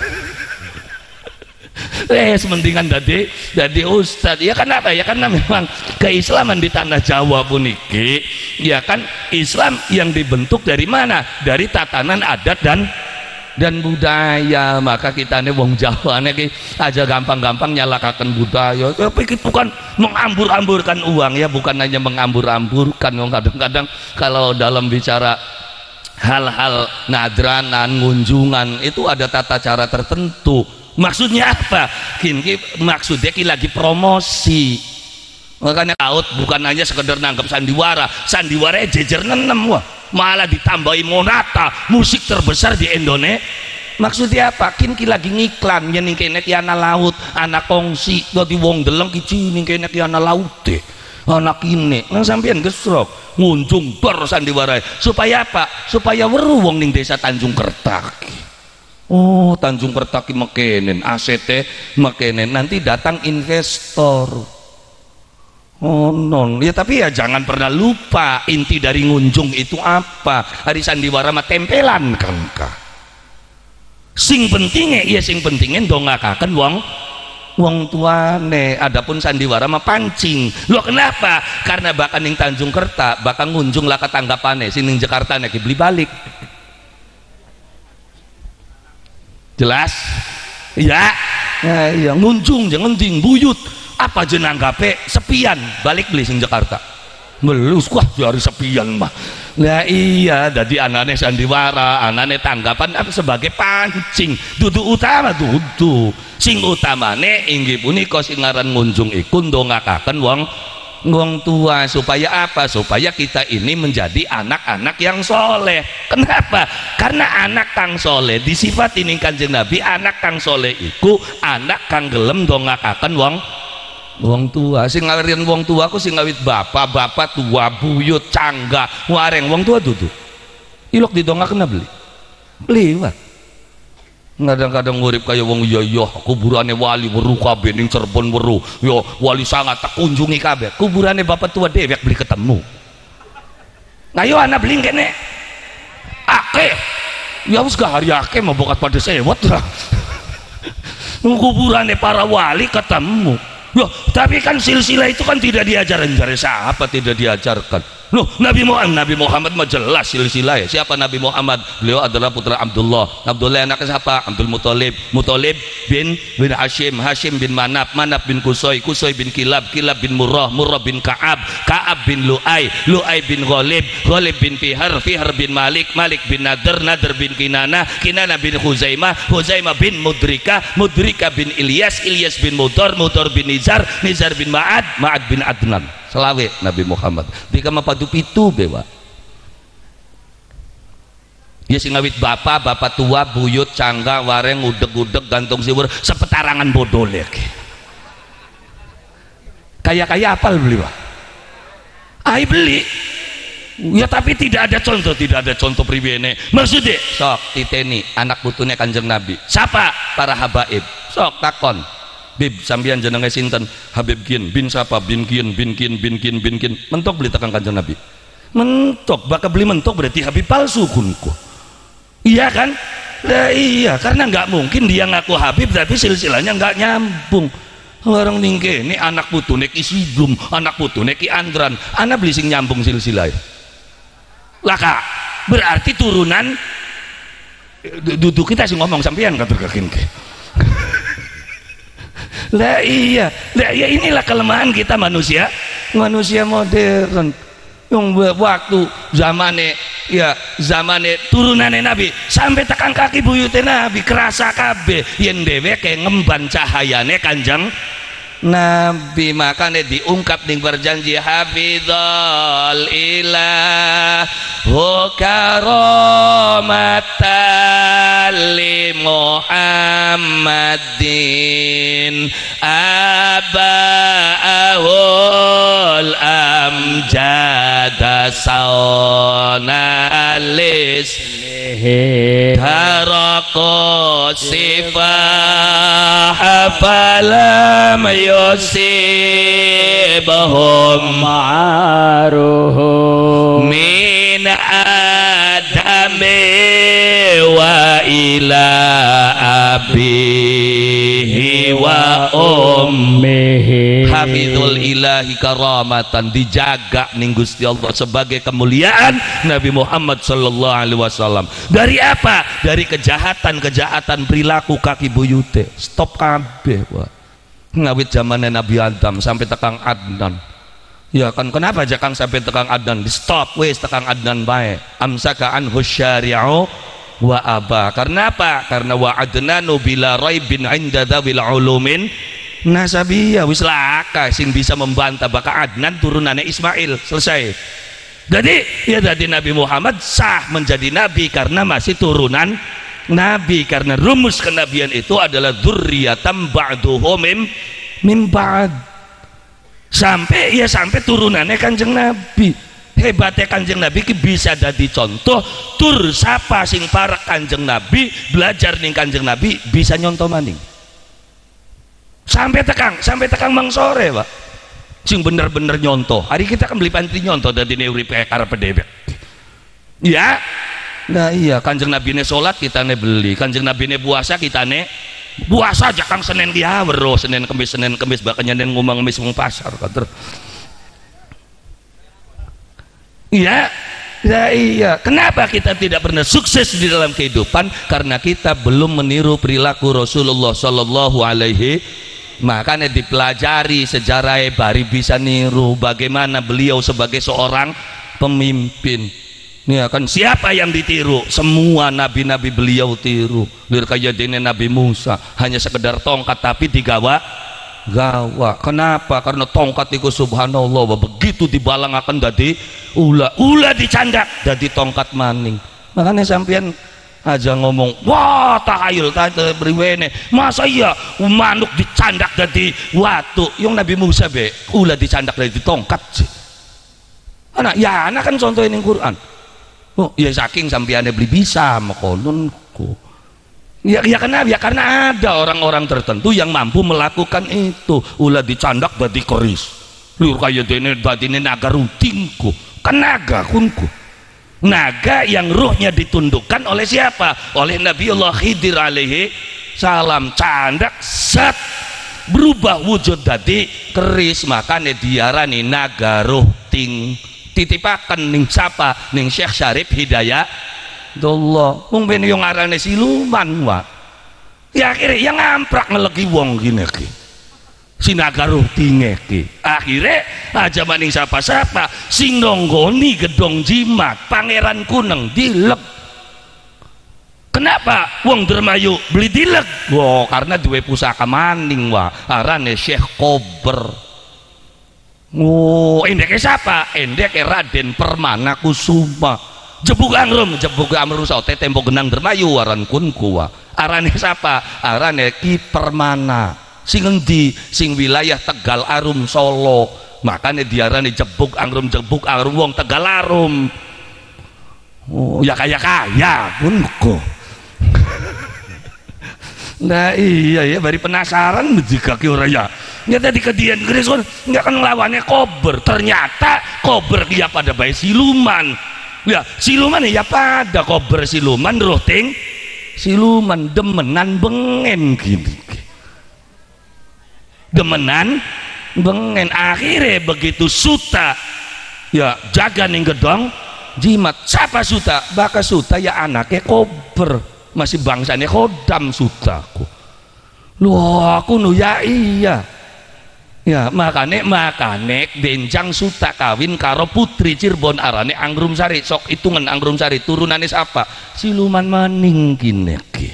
[SPEAKER 2] Semendingan dadi ustad. Ya kenapa ya karena memang keislaman di tanah Jawa puniki ya kan Islam yang dibentuk dari mana? Dari tatanan adat dan budaya. Maka kita nih wong Jawa nih aja gampang-gampang nyalakakan budaya. Tapi itu bukan mengambur-amburkan uang ya, bukan hanya mengambur-amburkan. Kadang-kadang kalau dalam bicara hal-hal nadranan, ngunjungan itu ada tata cara tertentu. Maksudnya apa? Kini maksudnya lagi promosi. Makanya laut bukan hanya sekedar nanggap sandiwara, sandiwara jejer 6 wah, malah ditambahi Monata, musik terbesar di Indonesia. Maksudnya apa? Ki lagi ngiklan yen ning kene ki ana laut, ana kongsi, dadi wong deleng ki ning kene ki ana laute. Anak ini nang sampean gesrok ngunjung ber sandiwara supaya apa? Supaya weruh wong ning desa Tanjung Kertak. Oh, Tanjung Kertak ki mekenen, ACT mekenen, nanti datang investor. Oh non, ya tapi ya jangan pernah lupa inti dari ngunjung itu apa. Hari sandiwara mah tempelan kangka. Sing pentingnya, iya sing pentingnya dongakaken wong tuane. Adapun sandiwara mah pancing. Lo kenapa? Karena bahkan ning Tanjung Kerta, bahkan ngunjung lah ketanggapane. Sing ning Jakarta nek beli balik. Jelas? Ya, ya ngunjung jangan ting buyut. Apa jenang gape sepian balik beli sing Jakarta melus kuah dari sepian mah lah iya jadi anane sandiwara anane tanggapan apa sebagai pancing dudu utama dudu sing utamane inggih punika sing ngaran ngunjung iku ndongakaken wong tua supaya apa? Supaya kita ini menjadi anak-anak yang soleh. Kenapa? Karena anak kang soleh disifati ning Kanjeng Nabi, anak kang soleh iku anak kang gelem ndongakaken wong tua. Sing ngawirian wong tua aku sing ngawit bapak tua buyut cangga wareng wong tua dudu ilok didongakna beli wah kadang-kadang ngurip kaya wong iya kuburane wali weruh kabeh ning Cirebon weruh yo wali sangat tak kunjungi kabeh kuburane bapak tua dewek beli ketemu ngayo anak beli kene akeh ya wis gahari akeh mau bokat pada sewot lah kuburane para wali ketemu. Loh, tapi kan silsilah itu kan tidak diajarkan dari siapa tidak diajarkan. Loh, Nabi Muhammad mah jelas silsilah ya. Siapa Nabi Muhammad? Beliau adalah putra Abdullah. Abdullah anaknya siapa? Abdul Muthalib. Muthalib bin Hashim. Hashim bin Manaf. Manaf bin Qusay. Qusay bin Kilab. Kilab bin Murrah. Murrah bin Ka'ab. Ka'ab bin Lu'ay. Lu'ay bin Ghalib. Ghalib bin Fihar. Fihar bin Malik. Malik bin Nadr. Nadr bin Kinana. Kinana bin Huzaimah. Huzaimah bin Mudrika. Mudrika bin Ilyas. Ilyas bin Mudar. Mudar bin Nizar. Nizar bin Ma'ad. Ma'ad bin Adnan. Selawe Nabi Muhammad dika mapadu pitu bewa ya sing ngawit bapak tua buyut cangga wareng udeg-udeg gantung siwur sepetarangan bodolek kaya apal beli pak ai beli ya tapi tidak ada contoh pribene maksudnya sok titeni anak putune Kanjeng Nabi siapa para habaib sok takon Bib sambian jenenge sinten Habib Kin bin siapa bin Kin mentok beli tekan Kanjeng Nabi mentok bakal beli mentok berarti Habib palsu kunku iya kan nah, iya karena nggak mungkin dia ngaku Habib tapi silsilahnya nggak nyambung orang ningke ini anak putune Ki Sidum anak putune Ki Andran anak beli sing nyambung silsilah laka berarti turunan duduk kita sih ngomong sampean katur kakin ke lah iya inilah kelemahan kita manusia modern yang waktu zamane turunane Nabi sampai tekan kaki buyute Nabi kerasa kabeh yen dhewe kayak ngemban cahayane Kanjeng Nabi makanya diungkap ning berjanji hafizal ilah karamatan li Muhammadin abaahul amjada saunalis tarako sifah falam yusibahum ma'aruhum min adami wa ila abihi wa ummihi hafizul ilahi karamatan dijaga ning Gusti Allah sebagai kemuliaan Nabi Muhammad sallallahu alaihi wasallam dari apa? Dari kejahatan perilaku kaki buyute stop kabeh wah ngawit zamannya Nabi Adam sampai tekang Adnan ya kan kenapa aja kang sampai tekang Adnan di stop wes tekang Adnan bae amsaka anhu syari'u wa aba karena apa? Karena wa adnanu bila raibin inda dzawil ulumin nasabiyah wis laka sing bisa membantah bakal Adnan turunannya Ismail selesai. Jadi ya jadi Nabi Muhammad sah menjadi nabi karena masih turunan nabi, karena rumus kenabian itu adalah dzurriyatam ba'duhum min ba'd, sampai turunannya Kanjeng Nabi. Hebatnya Kanjeng Nabi bisa jadi contoh tur sapa sing para Kanjeng Nabi belajar ning Kanjeng Nabi bisa nyontoh maning sampai tekang mang sore Pak sing bener-bener nyontoh. Hari kita kan beli pantri nyontoh dari neuri PKR pedebek ya. Nah iya, Kanjeng Nabi ne sholat kita ne beli, Kanjeng Nabi ne puasa kita ne puasa aja kang Senin dia bro, Senin Kemis bakanya nen ngomong ngemis wong pasar kater. Iya, ya iya. Kenapa kita tidak pernah sukses di dalam kehidupan? Karena kita belum meniru perilaku Rasulullah Sallallahu Alaihi. Makanya dipelajari sejarah bari bisa niru bagaimana beliau sebagai seorang pemimpin. Ya kan, siapa yang ditiru? Semua nabi-nabi beliau tiru. Lir kaya dene Nabi Musa hanya sekedar tongkat tapi digawa gawa. Kenapa? Karena tongkat itu subhanallah begitu dibalang akan dadi ula dicandak dadi tongkat maning. Makanya sampean aja ngomong wah tahayul tante beriwene masa iya manuk dicandak dadi watu. Yang Nabi Musa be ula dicandak dadi tongkat sih. Anak ya anak kan contohin yang Quran. Oh ya saking sampeannya beli bisa makononku. Ya kenapa? Ya karena ada orang-orang tertentu yang mampu melakukan itu. Ulah dicandak dadi keris. Liur kaya dene badine naga rutingku. Kan naga kunku. Naga yang ruhnya ditundukkan oleh siapa? Oleh Nabiullah Khidir alaihi salam. Candak set berubah wujud dadi keris, makanya diarani naga ruhting. Titipakan ning siapa? Ning Syekh Syarif Hidayatullah. Wong ben yo ngarane siluman wa. Ya akhirnya yang ngamprak ngelegi wong gini ki. Sinaga rutinge ki. Akhirnya aja maning siapa-siapa sing nonggoni gedong jimat Pangeran Kuneng dilek. Kenapa? Wong Dermayu beli dilek. Wow, karena duwe pusaka maning wa. Arane Syekh Kober. Oh, endeknya siapa? Endeknya Raden Permana Kusuma. Jebuk angrum saute tembok genang Dermayu aran kunku wa. Arane siapa? Arane Ki Permana. Sing endi? Sing wilayah Tegal Arum Solo. Makanya diarani jebuk angrum wong Tegal Arum. Oh, ya kaya kunku. Nah iya ya, bari penasaran jika ki ora ya. Nyata di kedian geus nggak kan lawannya Kober. Ternyata Kober dia pada bayi siluman. Ya, siluman ya pada Kober siluman roting siluman demenan bengen gini. Demenan bengen akhirnya begitu suta ya jaga ning gedong jimat. Siapa suta? Baka suta ya anaknya Kober. Masih bangsanya Kodam sutaku. Loh aku nu ya iya. Ya makane benjang suta kawin karo putri Cirebon arane Angrum Sari. Sok hitungan Angrum Sari turunannya siapa? Siluman maning gini ki.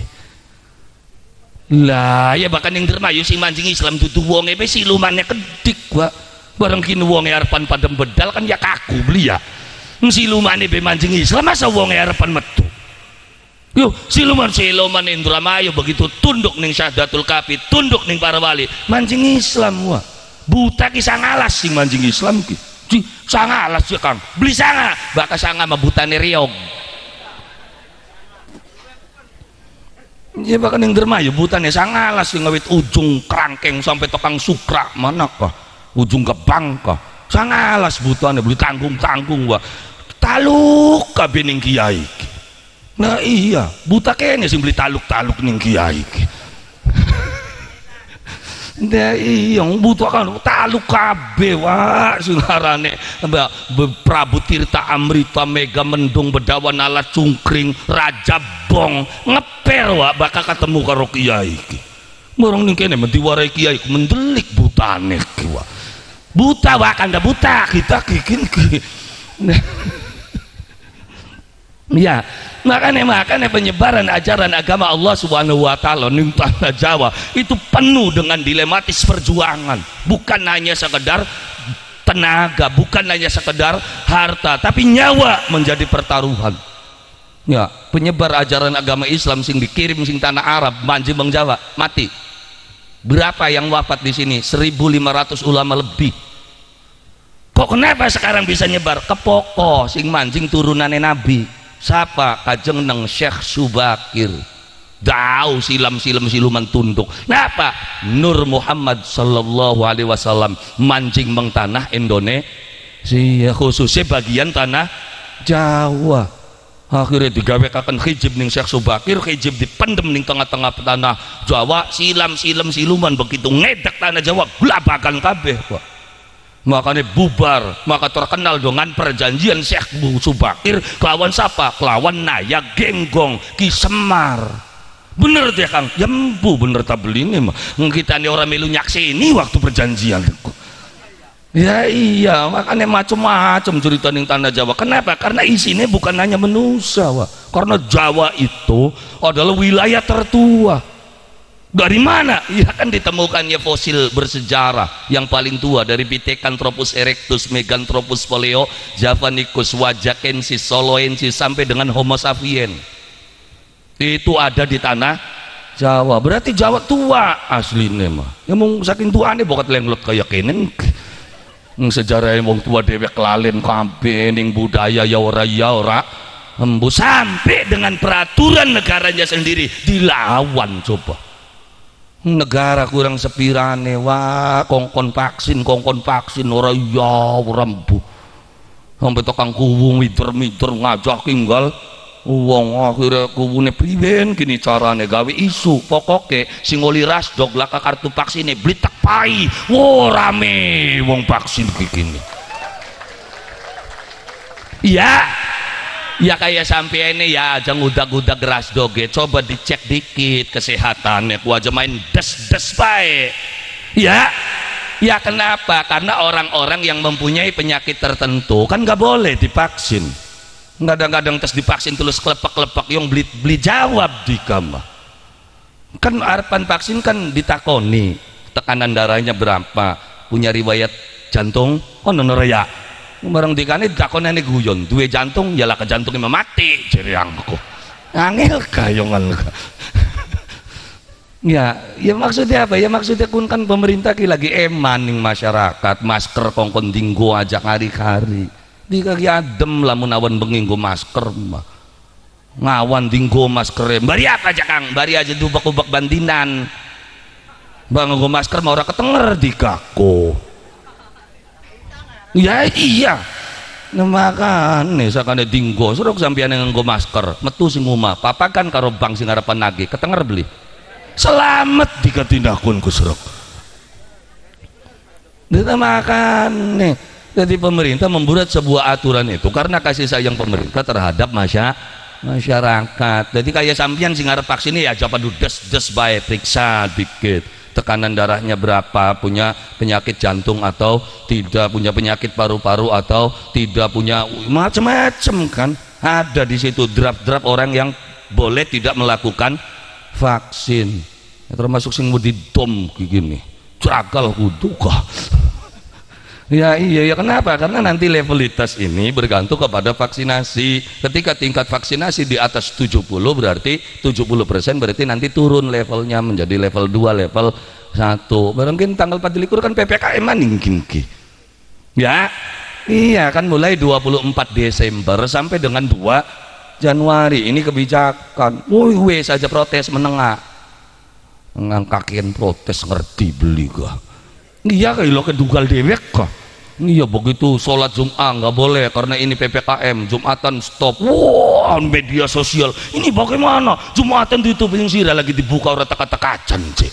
[SPEAKER 2] Lah ya bahkan yang Dermayu sing mancing Islam dudu wonge be silumannya kedik wa. Bareng kini wonge arepan padem bedal kan ya kaku beli ya. Silumane be mancing Islam masa wonge arepan metu. Yo siluman Indramayu begitu tunduk ning Syahdatul Kafi, tunduk ning para wali, mancing Islam wah. Buta ki sangalas sing mancing Islam ki. Sangalas ya Kang. Beli sanga, baka sanga mah butane riog. Ya baka ning Dermayu butane sangalas sing ngawit ujung kerangkeng sampai tokang sukra manakah? Ujung gebang kah? Sangalas butane beli tanggung-tanggung wah. Taluk kabeh ning kiai. Nah iya, buta kene sing beli taluk-taluk ning kiai. Nah iya, buta kan taluk kabeh wae sing arane Prabu Tirta Amrita Mega Mendung Bedawan Alas Cungkring Raja Bong ngeper wae bakal ketemu karo kiai iki. Morong ning kene diwarai kiai mendelik butane ki wae. Buta wae kanda buta kita kikin ki. Ya Makanya penyebaran ajaran agama Allah Subhanahu wa taala di tanah Jawa itu penuh dengan dilematis perjuangan, bukan hanya sekedar tenaga, bukan hanya sekedar harta, tapi nyawa menjadi pertaruhan. Ya, penyebar ajaran agama Islam sing dikirim sing tanah Arab, manji bang Jawa, mati. Berapa yang wafat di sini? 1.500 ulama lebih. Kok kenapa sekarang bisa nyebar? Kepoko sing manjing turunannya Nabi. Siapa? Kajeng neng Syekh Subakir. Dau siluman tunduk. Kenapa? Nur Muhammad sallallahu alaihi wasallam mancing meng tanah Indonesia, khususnya bagian tanah Jawa. Akhirnya digawekaken hijab ning Syekh Subakir, hijab dipendem ning tengah-tengah tanah Jawa, siluman begitu ngedek tanah Jawa gulabakan kabeh, Pak. Makanya bubar, maka terkenal dengan perjanjian Syekh Subakir kelawan siapa? Kelawan Naya Genggong Ki Semar. Bener deh Kang, ya empu bener tak beli ini mah kita nih orang melu nyaksini waktu perjanjian. Ya iya, makanya macam-macam cerita ning tanah Jawa. Kenapa? Karena isinya bukan hanya manusia, Wak. Karena Jawa itu adalah wilayah tertua. Dari mana? Ya kan ditemukannya fosil bersejarah yang paling tua dari Pithecanthropus erectus, Meganthropus poleo, Javanicus, Wajakensis, Soloensis sampai dengan Homo sapiens. Itu ada di tanah Jawa. Berarti Jawa tua aslinya mah. Ya mau saking tuane bokat lenglot kayak kenen. Sejarah yang tua dewek lalen kabeh ning budaya ya ora embu sampai dengan peraturan negaranya sendiri dilawan coba. Negara kurang sepirane wah kongkon vaksin ora ya ora embu sampai tukang kuwung mider ngajak tinggal wong akhirnya kuwune priben gini carane gawe isu pokoke sing oli rasdog laka kartu vaksine blitek pai wo rame wong vaksin gini ya kayak sampai ini ya aja ngudak-ngudak rasdog coba dicek dikit kesehatannya ku aja main des baik ya kenapa? Karena orang-orang yang mempunyai penyakit tertentu kan nggak boleh divaksin. Kadang-kadang tes divaksin terus kelepak-kelepak yang beli jawab di kamar kan harapan vaksin kan ditakoni tekanan darahnya berapa, punya riwayat jantung ya barang dikane ditakoni guyon duwe jantung ya lah ke jantungnya mati jeriangku angel kayongan ya maksudnya apa ya maksudnya kan pemerintah lagi emaning masyarakat masker kongkon dinggo ajak hari-hari di kaki adem lamun awan bengi nggo masker mah ngawan dinggo masker bari apa aja Kang bari aja dubak-ubak bandinan bang nggo masker mau ora ketenger di kako ya iya makane sakane dinggo suruk sampeyan nggo masker metu sing omah papakan karo bang sing arepan nagih ketenger beli selamat dikatindakun ku suruk makane. Jadi pemerintah membuat sebuah aturan itu karena kasih sayang pemerintah terhadap masyarakat. Jadi kayak sampean sing arep vaksin ya coba des bae periksa dikit tekanan darahnya berapa, punya penyakit jantung atau tidak, punya penyakit paru-paru atau tidak, punya macam-macam kan ada di situ draft orang yang boleh tidak melakukan vaksin ya, termasuk sing mau didom gini jagal kudu kah. Ya iya kenapa? Karena nanti levelitas ini bergantung kepada vaksinasi. Ketika tingkat vaksinasi di atas 70 berarti 70% berarti nanti turun levelnya menjadi level 2, level 1. Mungkin tanggal 4 kan PPKM maningkin ki. Ya. Iya kan mulai 24 Desember sampai dengan 2 Januari ini kebijakan. Wih saja protes menengah. Ngangkakin protes ngerti beli gak. Iya kalau kedugal dewek kok. Iya begitu sholat Jumat nggak boleh karena ini PPKM Jumatan stop. Wah media sosial ini bagaimana Jumatan ditutup yang sirah lagi dibuka orang teka-tekacan cek.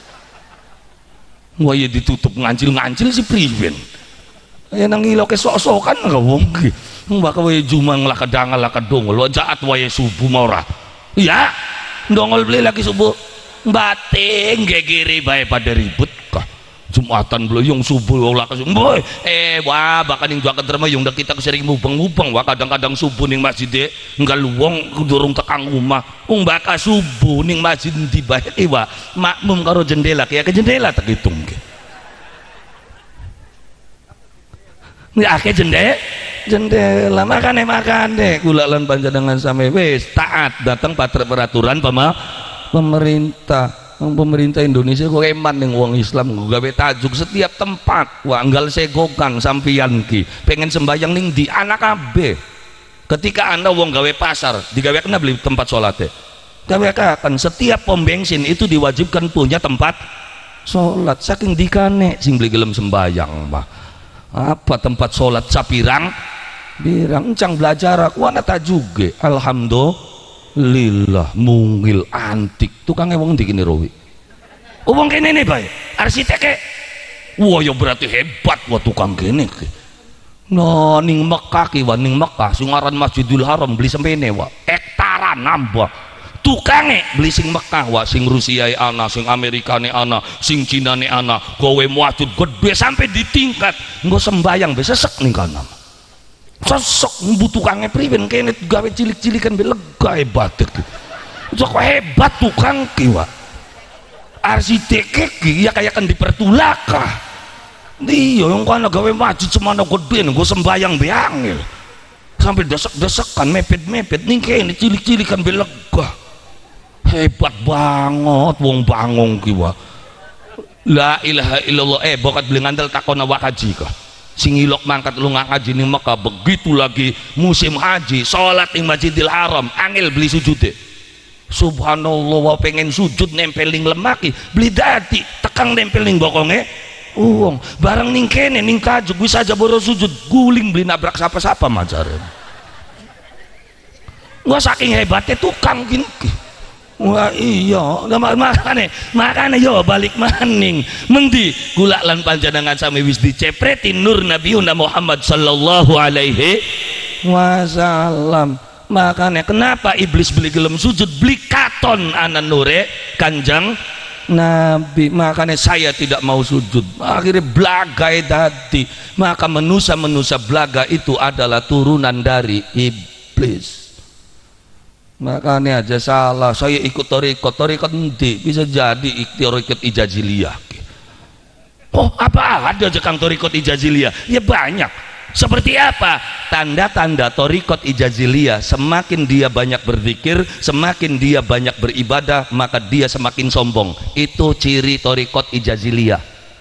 [SPEAKER 2] Wah ya ditutup ngancil si priven. Ya nangilo ke sok-sokan nggak mungkin. Mbak waya Jumat lah kedangal lah kedongol lo jaat waya subuh maura. Ya dongol beli lagi subuh bating gegiri baik pada ribut kah. Jumatan belum subuh lah kasih boy wah bahkan yang jualan terma yang kita kesering mubeng-mubeng wah kadang-kadang subuh ning masjid deh enggak luang durung tekang rumah bakal subuh ning masjid di bae wah makmum karo jendela kayak ke jendela tak hitung ke jendela makan deh gula lan panjenengan sampai wes taat datang peraturan pemerintah Indonesia kok eman ning wong Islam gawe tajuk setiap tempat wah enggal segokan sampian ki pengen sembayang ning di anak kabeh ketika anda wong gawe pasar digawe kena beli tempat sholat gawe akan setiap pom bensin itu diwajibkan punya tempat sholat saking dikane sing beli gelem sembayang mah apa tempat sholat sapirang birang encang belajar aku anak tajuge alhamdulillah mungil antik tukang wong ndi kene rowi wong kene ne bae arsitek wah ya berarti hebat wah tukang kene no ning Mekah ki wah ning Mekah sing aran Masjidil Haram beli sempene wah hektaran nambah tukange beli sing Mekah wah sing Rusia ana sing Amerika ne ana sing Cina ne ana kowe masjid gede sampai di tingkat nggo sembayang be sesek ning kana sesek mbutukange priwen kene gawe cilik-cilikan be lega hebat iki kok hebat tukang ki wah arsitek ki ya kayak kan dipertulakah iya yang kana gawe masjid semana gede nggo sembayang be angel sampai desek-desekan mepet-mepet ning kene cilik-cilikan be lega hebat banget wong bangong ki wah la ilaha illallah bokat beli ngandel takona wak haji kah sing ilok mangkat lu ngaji ning Mekah begitu lagi musim haji salat ing Masjidil Haram angel beli sujud deh subhanallah wah pengen sujud nempel ning lemaki beli dati tekang nempel ning bokonge uang barang ning kene ning kajuk bisa aja boro sujud guling beli nabrak siapa-siapa majaren gua saking hebatnya tukang gini wah iya makanya yo balik maning mendi gula lan panjenengan sami wis dicepreti nur Nabiuna Muhammad sallallahu alaihi wasallam makanya kenapa iblis beli gelem sujud beli katon anak nure kanjang Nabi makanya saya tidak mau sujud akhirnya belagai tadi maka manusia belaga itu adalah turunan dari iblis makanya aja salah saya ikut torikot nanti bisa jadi torikot ijaziliyah oh apa ada aja kang torikot ijaziliyah ya banyak seperti apa tanda-tanda torikot ijaziliyah semakin dia banyak berzikir semakin dia banyak beribadah maka dia semakin sombong itu ciri torikot ijaziliyah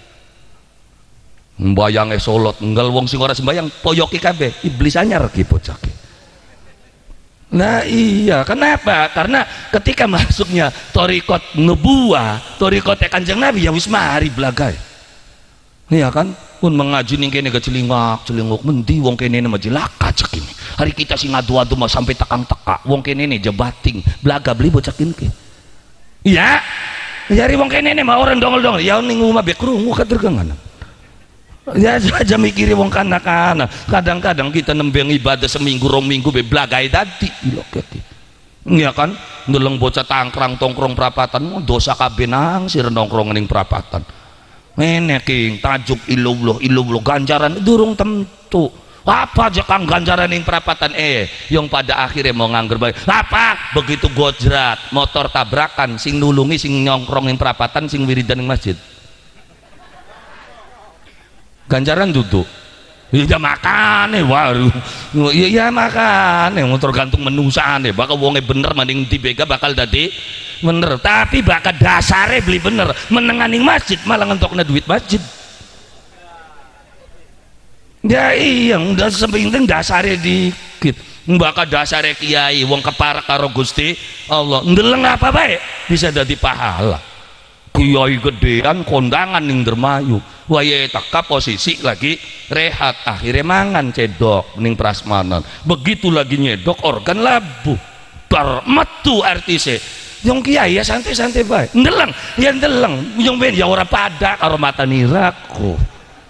[SPEAKER 2] mbayang solot enggal wong sing ora sembayang poyoki kabeh iblis anyar ki bocah ki nah iya kenapa karena ketika masuknya torikot nubuwah torikot kanjeng Nabi ya wis mari blagai iya kan pun mengaji ning kene celingak mendi wong kene mah jelaka cek ini hari kita sing adu-adu mah sampai tekang teka wong kene jebating blaga beli bocah ki iya jadi wong kene mah orang dongol-dongol ya ning omah be krungu kadergangan ya aja mikiri wong kana-kana kadang-kadang kita nembeng ibadah seminggu rong minggu be blagai tadi iya kan ndeleng bocah tangkrang tongkrong perapatan dosa kabeh nang sir nongkrong ning perapatan mene king tajuk ilullah ganjaran durung tentu apa aja kang ganjaran ning perapatan yang pada akhirnya mau ngangger bae apa begitu gojrat motor tabrakan sing nulungi sing nongkrong ning perapatan sing wiridan ning masjid ganjaran duduk ya makane waduh ya makane tergantung menungsane bakal wonge bener maning dibega bakal dadi bener tapi bakal dasare beli bener menenganing masjid malah ngentokna duit masjid ya iya udah sepenting dasare dikit bakal dasare kiai wong keparak karo Gusti Allah ndeleng apa bae bisa dadi pahala kiai gedean kondangan ning Dermayu waya teka posisi lagi rehat akhirnya mangan cedok ning prasmanan begitu lagi nyedok organ labu bar metu artise yang kiai ya santai-santai bae ndeleng ya ndeleng yang ben ya ora pada karo mata niraku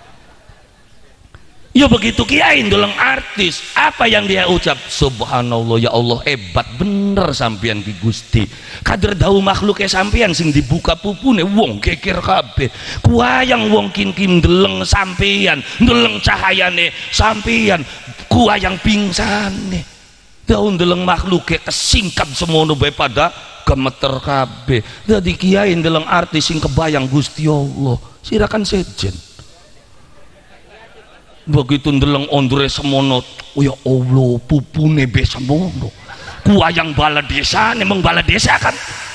[SPEAKER 2] ya begitu kiai ndeleng artis apa yang dia ucap subhanallah ya Allah hebat bener bener sampean ki Gusti. Kader dawuh makhluke sampean sing dibuka pupune wong geger kabeh. Kuwayang wong kin ndeleng sampean, ndeleng cahayane sampean, kuwayang pingsane. Daun ndeleng makhluke kesingkap semono bae pada gemeter kabeh. Dadi kiai ndeleng artis sing kebayang Gusti Allah, sirakan sejen. Begitu ndeleng ondure semono, oh ya Allah pupune be semono, kuayang bala desa nemeng bala desa kan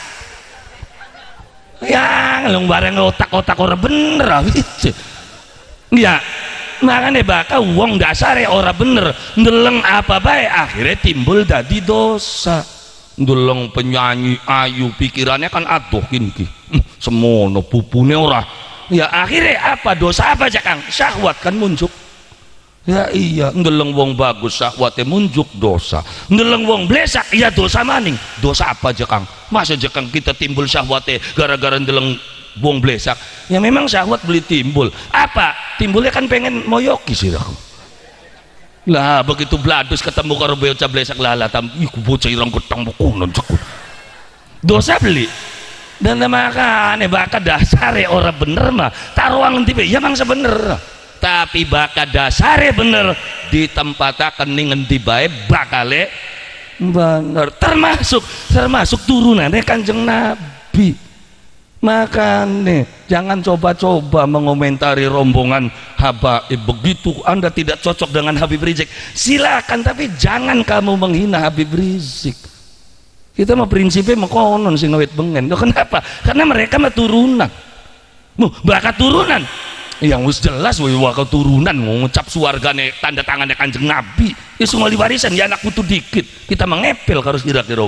[SPEAKER 2] ya ngelung bareng otak-otak orang bener ya makanya bakal wong dasare ora bener ndeleng apa baik akhirnya timbul dadi dosa. Ndeleng penyanyi ayu pikirannya kan aduh kinki semono pupune ora ya akhirnya apa dosa apa aja Kang, syahwat kan muncul. Ya iya, ndeleng wong bagus syahwate munjuk dosa. Ndeleng wong blesak iya dosa maning. Dosa apa aja Kang? Masa aja Kang kita timbul syahwate gara-gara ndeleng wong blesak? Ya memang syahwat beli timbul. Apa? Timbulnya kan pengen moyoki sih Kang. Lah begitu bladus ketemu karo bocah blesak lala tam iku bocah ireng getang bokonon cekut. Dosa beli. Dan makanya bakal dasare ora bener mah taruang ngendi ya mang sebener. Tapi bakal dasare bener ditempataken ning ngendi bae bakale bener termasuk turunannya Kanjeng Nabi. Makanya jangan coba-coba mengomentari rombongan habaib. Begitu Anda tidak cocok dengan Habib Rizik silakan, tapi jangan kamu menghina Habib Rizik. Kita mah prinsipnya mengkonon sing ngawit bengen. Kenapa? Karena mereka mah turunan bakat turunan yang wis jelas wakil turunan ngucap suargane tanda tangannya Kanjeng Nabi ya semua warisan ya anak putu dikit kita mengepel harus kira-kira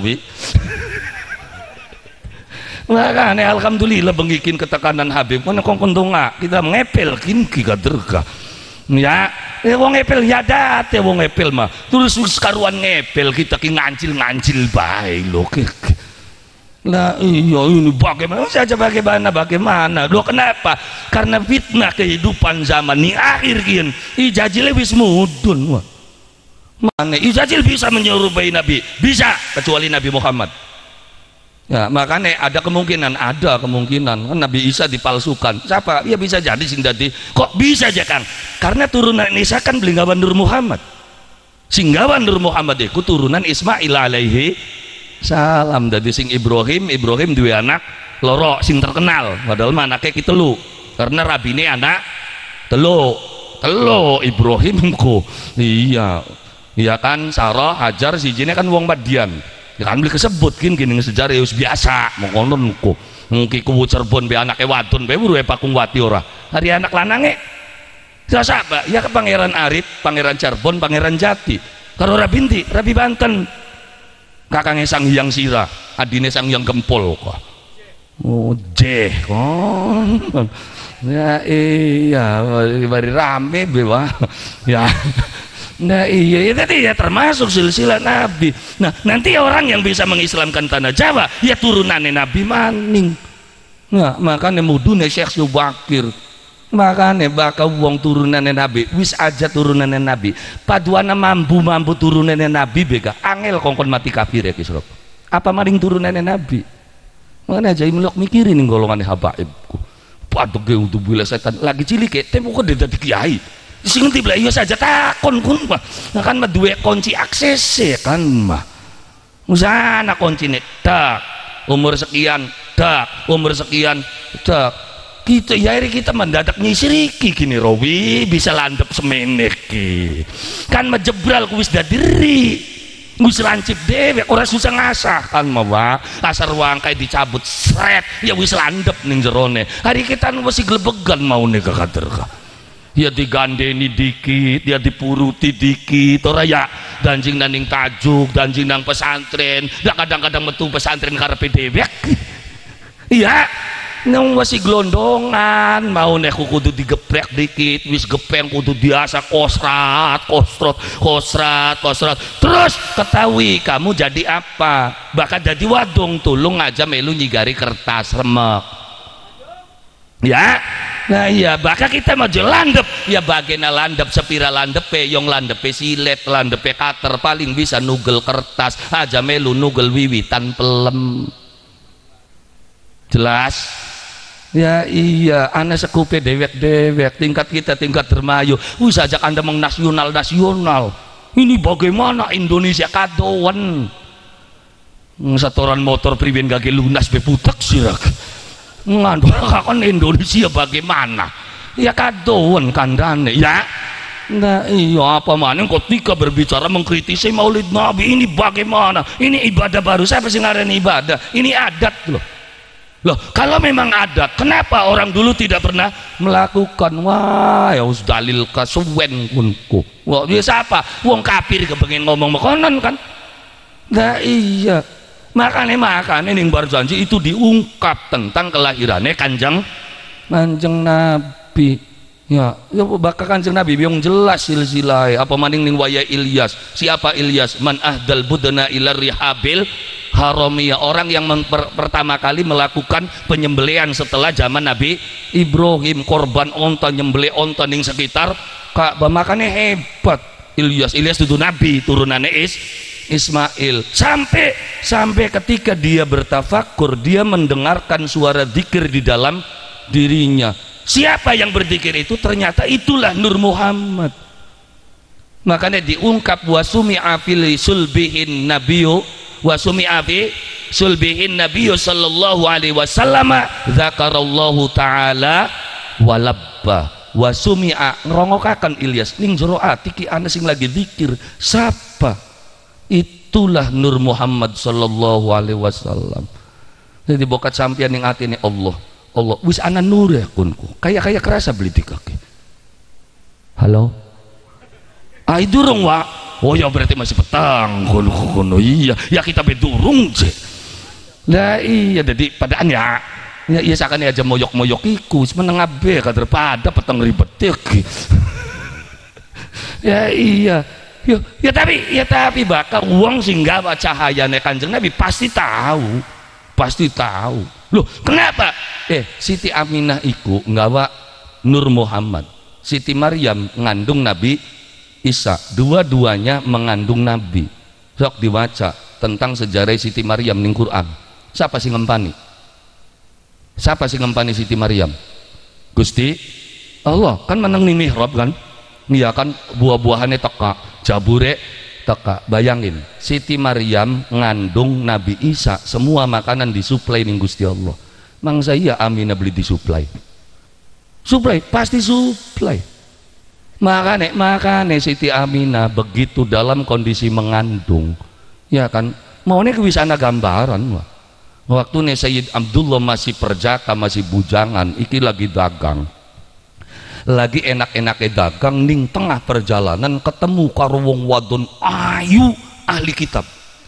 [SPEAKER 2] makanya alhamdulillah bengikin ketekanan Habib mana kongkon donga kita mengepel kinki kaderka ya wong ngepel ya date wong ngepel mah terus karuan ngepel kita ki ngancil bae lho lah iya ini bagaimana saja bagaimana loh kenapa karena fitnah kehidupan zaman ini akhir kian ijajil wis mudun mana ijajil bisa menyerupai Nabi bisa kecuali Nabi Muhammad ya makanya ada kemungkinan kan Nabi Isa dipalsukan siapa ya bisa jadi sing dadi kok bisa aja Kang karena turunan Isa kan belinggawan Nur Muhammad singgawan Nur Muhammad itu turunan Ismail alaihi salam. Dari sing Ibrahim dua anak loro sing terkenal padahal anaknya kita lu karena rabine anak telu Ibrahim ku iya kan Sarah Hajar sijine kan wong Madian ya kan beli kesebut gini sejarah wis biasa mongkonon ku mungkin ku Cirebon be anake wadon be buru pakung wati ora hari anak lanange siapa ya ke Pangeran Arif Pangeran Cirebon Pangeran Jati karo Rabi Banten kakangnya Sang Hyang Sira adine Sang Hyang Gempol kok kon ya iya bari rame bewa ya nah iya tadi ya termasuk silsilah Nabi. Nah nanti orang yang bisa mengislamkan tanah Jawa ya turunannya Nabi maning. Nah makanya mudune Syekh Subakir makanya bakal wong turunannya Nabi wis aja turunannya Nabi paduana mampu turunannya Nabi bega angel kongkon mati kafir ya kisrok apa maring turunannya Nabi makanya aja imlok mikirin nih golongannya habaibku paduh ge untuk bila setan lagi cilik ya tempo kok dia jadi kiai sing tiba iya saja takon kun mah kan mah duwe kunci akses kan mah usana kunci nek dak umur sekian kita ya kita mendadak nyisiriki gini Robi bisa landep semenek kan menjebral kuis dadiri wis lancip dewe orang susah ngasah kan mawa asar wangkai dicabut seret ya wis landep ning jerone hari kita masih glebegan mau nih kakader ya digandeni dikit ya dipuruti dikit ora ya danjing nanding tajuk danjing nang pesantren ya kadang-kadang metu pesantren karepe dewek iya nang masih gelondongan mau nek kudu digeprek dikit wis gepeng kudu biasa kosrat terus ketahui kamu jadi apa bakal jadi wadung tulung aja melu nyigari kertas remek ya. Nah iya, bakal kita mau landep ya, bagena landep sepira landepe, yang landepe silet, landepe kater, paling bisa nugel kertas aja melu nugel wiwitan pelem. Jelas ya. Iya, ana sekupe dewek-dewek, tingkat kita tingkat dermayu wis ajak anda mengnasional nasional. Ini bagaimana Indonesia kadoan setoran motor priwen gage lunas beputak sirak ngandung kan Indonesia bagaimana ya, kadoan kandane ya. Nah iya, apa mana ketika berbicara mengkritisi maulid Nabi ini bagaimana, ini ibadah baru, siapa sih ngarani ibadah, ini adat loh. Kalau memang adat, kenapa orang dulu tidak pernah melakukan? Wah ya us dalil kasuwen kunku. Wah dia siapa, wong kafir kepengen ngomong mekonon kan. Nah iya, makanya ning Barjanji itu diungkap tentang kelahirannya kanjeng Nabi ya bakal kanjeng Nabi yang jelas silsilai apa maning ning waya Ilyas. Siapa Ilyas? Man ahdal budana ila rihabil haramiyah, orang yang pertama kali melakukan penyembelihan setelah zaman Nabi Ibrahim, korban onta, nyembelih onta ning sekitar Ka'bah. Makanya hebat Ilyas itu Nabi turunannya Ismail, sampai ketika dia bertafakur, dia mendengarkan suara zikir di dalam dirinya. Siapa yang berzikir itu? Ternyata itulah Nur Muhammad. Makanya diungkap wasumi'a fil sulbihin nabiyyu wasumi'a fi sulbihin nabiyyu sallallahu alaihi wasallam dzakarallahu taala walabba wasumi'a ngerongokakan Ilyas ning jero ati ki ana sing lagi zikir. Siapa? Itulah Nur Muhammad sallallahu alaihi wasallam. Jadi bokat sampean ning atine Allah wis ana nur ya kunku kayak kerasa beli dikake. Halo durung wa. Oh ya berarti masih petang kono iya ya, kita bedurung je lah iya. Jadi padaan ya sakane aja moyok-moyok iku meneng abe daripada petang ribet ya iya. Ya tapi bakal uang sehingga cahayanya kanjeng Nabi pasti tahu loh. Kenapa Siti Aminah iku nggawa Nur Muhammad, Siti Maryam ngandung Nabi Isa, dua-duanya mengandung Nabi. Sok diwaca tentang sejarah Siti Maryam ning Quran. Siapa sih ngempani Siti Maryam? Gusti Allah kan meneng ning mihrab kan. Iya kan buah-buahannya teka, jabure teka. Bayangin Siti Maryam ngandung Nabi Isa, semua makanan disuplai ning Gusti Allah. Mangsa iya Aminah beli disuplai pasti suplai. Makanya Siti Aminah begitu dalam kondisi mengandung ya kan, maunya kewisana gambaran wah. Waktu nih Sayyid Abdullah masih perjaka, masih bujangan, iki lagi dagang, lagi enak-enaknya dagang, ning tengah perjalanan ketemu karo wong wadon ayu ahli kitab.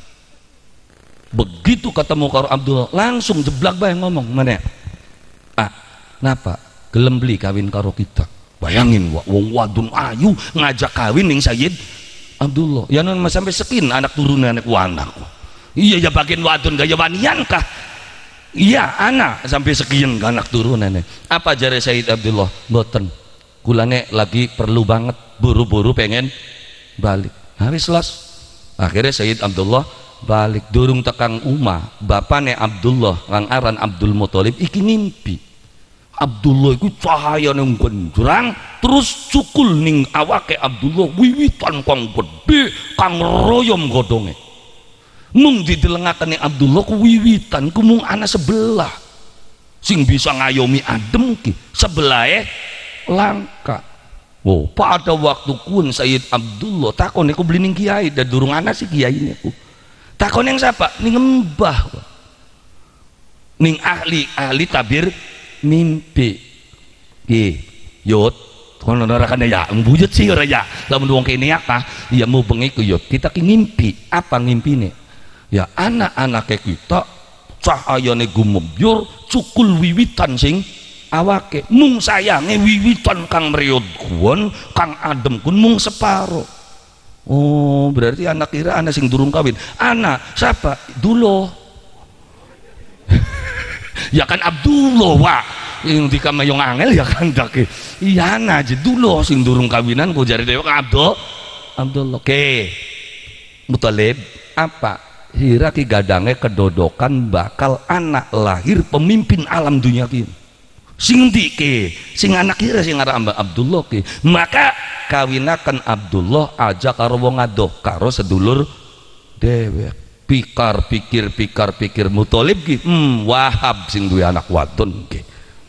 [SPEAKER 2] Begitu ketemu karo Abdullah langsung jeblak bae ngomong mana napa gelem beli kawin karo kita. Bayangin wong wadon ayu ngajak kawin ning Sayyid Abdullah ya non sampai sekin anak turunan anak. Iya ya bagian wadon gaya wanian kah? Iya anak sampai sekian anak turunannya. Apa jare Sayyid Abdullah? Mboten, kulane lagi perlu banget, buru-buru pengen balik. Habis los akhirnya Sayyid Abdullah balik. Durung tekang umah bapane Abdullah kang aran Abdul Muthalib iki ngimpi Abdullah itu cahaya yang genjrang terus cukul ning awake Abdullah wiwitan kang gede kang royom godonge. Mung didelengaken Abdullah ku wiwitan ku mung ana sebelah sing bisa ngayomi adem ki sebelahe langka. Oh, pada waktu kun Sayyid Abdullah takon aku beli ning kiai dan durung ana si kiai niku. Takon yang siapa? Ning mbah. Ning ahli tabir mimpi. Yot kono nerakane ya mbujut sih ora ya. Lamun wong kene apa? Ya mau bengi ku yot. Kita ki ngimpi. Apa ngimpine? Ya anak-anake kita cahayane gumebyur cukul wiwitan sing awake mung sayange wiwitan kang mriyod kuwon kang adem kun mung separo. Oh berarti anak kira anak sing durung kawin. Anak siapa? Dulu ya kan Abdullah wa yang di kamayong angel ya kandak iya aja dulu sing durung kawinan ku jari dewek Abdullah oke Muthalib apa hira ki gadange kedodokan bakal anak lahir pemimpin alam dunia ki sing ndi ke sing anak hira sing aran Abdullah ki maka kawinakan Abdullah aja karo wong adoh karo sedulur dewek pikir Muthalib ki Wahab sing duwe anak wadon ki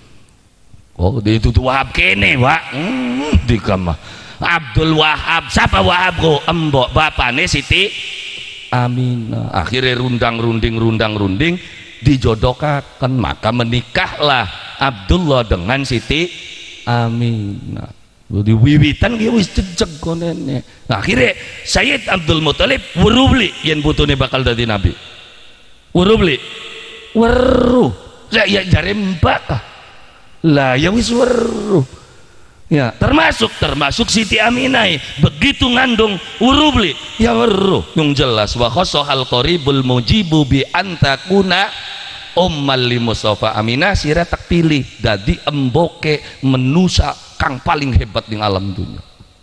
[SPEAKER 2] oh itu tuh Wahab kene Wak di kamah Abdul Wahab siapa Wahab ko embok bapane Siti Aminah akhirnya runding dijodohkan maka menikahlah Abdullah dengan Siti Aminah diwiwitan dia wis jejeg konene akhirnya Sayyid Abdul Muthalib werubli yang butune bakal dadi nabi werubli weruh ya jare mbak lah ya wis weruh ya termasuk Siti Aminah begitu ngandung urubli ya weruh yang jelas wa khosohal qoribul mujibu bi antakuna ummal li Mustafa Aminah sira tak pilih dadi emboke menusa kang paling hebat di alam dunia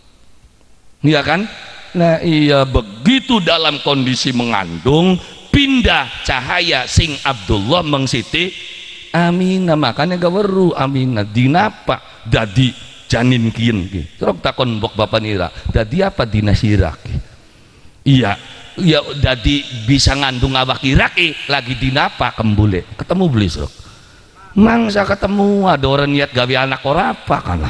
[SPEAKER 2] iya kan nah iya begitu dalam kondisi mengandung pindah cahaya sing Abdullah meng Siti Aminah makanya gak weruh Aminah dinapa dadi janin kian ki terus takon mbok bapak nira dadi apa dina sirah ki iya dadi bisa ngandung awak kira ki lagi dina apa kembule ketemu beli serok mangsa ketemu ada orang niat gawe anak ora apa kana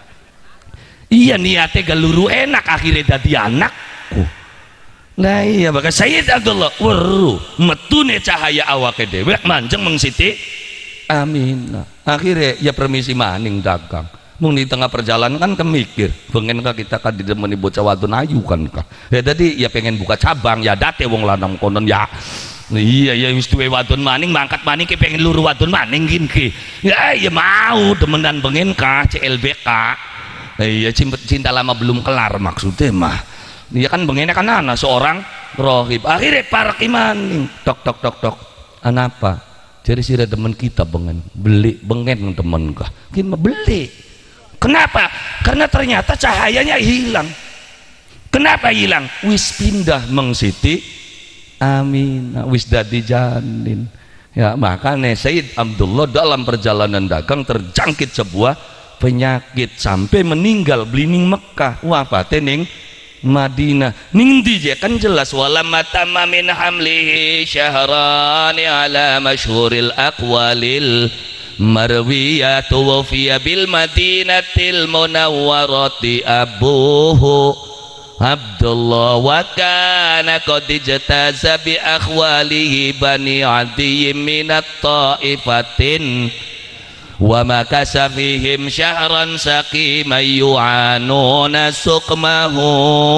[SPEAKER 2] iya niatnya galuru enak akhirnya dadi anakku nah iya maka Sayyid Abdullah weruh metune cahaya awake dhewe manjeng meng Siti Aminah akhirnya ya permisi maning dagang mung di tengah perjalanan kan kemikir pengen kah kita kan didemeni bocah wadon ayu kan kah ya tadi ya pengen buka cabang ya date wong lanang konon ya iya ya wis duwe wadon maning mangkat maning ke pengen luru wadon maning gin ki ya mau demenan pengen kah CLBK iya cinta lama belum kelar maksudnya mah dia kan pengennya kan anak seorang rohib akhirnya parki maning tok anapa jadi sira demen kita bengen beli bengen temen kah kita beli kenapa? Karena ternyata cahayanya hilang. Kenapa hilang? Wis pindah meng Siti Aminah, wis dadi janin. Ya makanya Sayyid Abdullah dalam perjalanan dagang terjangkit sebuah penyakit sampai meninggal blining Mekah. Wafate ning Madinah. Ning ndi je kan jelas walamma tamma min hamlihi syahrani ala masyhuril aqwalil marwiyatu wa fiya bil madinatil munawwarati abuhu Abdullah wa kana qad ijtaza bi akhwalihi bani Adi minat ta'ifatin wa makasa fihim syahran saqiman yu'anuna suqmahu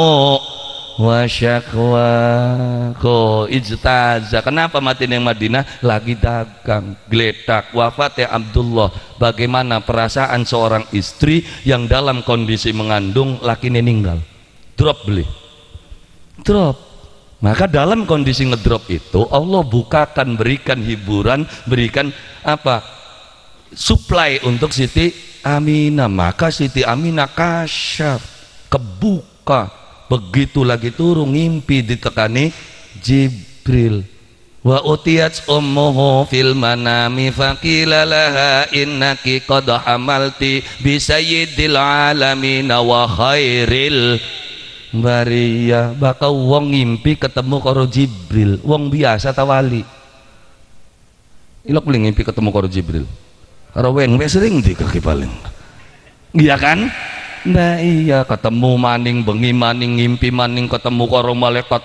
[SPEAKER 2] wa syakwa ko ijtaza kenapa mati yang Madinah lagi dagang geledak wafatnya Abdullah bagaimana perasaan seorang istri yang dalam kondisi mengandung lakinya meninggal drop maka dalam kondisi ngedrop itu Allah bukakan berikan hiburan berikan apa supply untuk Siti Aminah maka Siti Aminah kasyaf kebuka begitu lagi turun ngimpi ditekani Jibril wa utiyat ummuhu fil manami faqila laha innaki qad hamalti bi sayyidil alamin wa khairil bariyah bakal wong ngimpi ketemu karo Jibril wong biasa tawali ilok paling ngimpi ketemu karo Jibril karo weng sering di kaki paling iya kan nah iya ketemu maning bengi maning ngimpi maning ketemu karo malaikat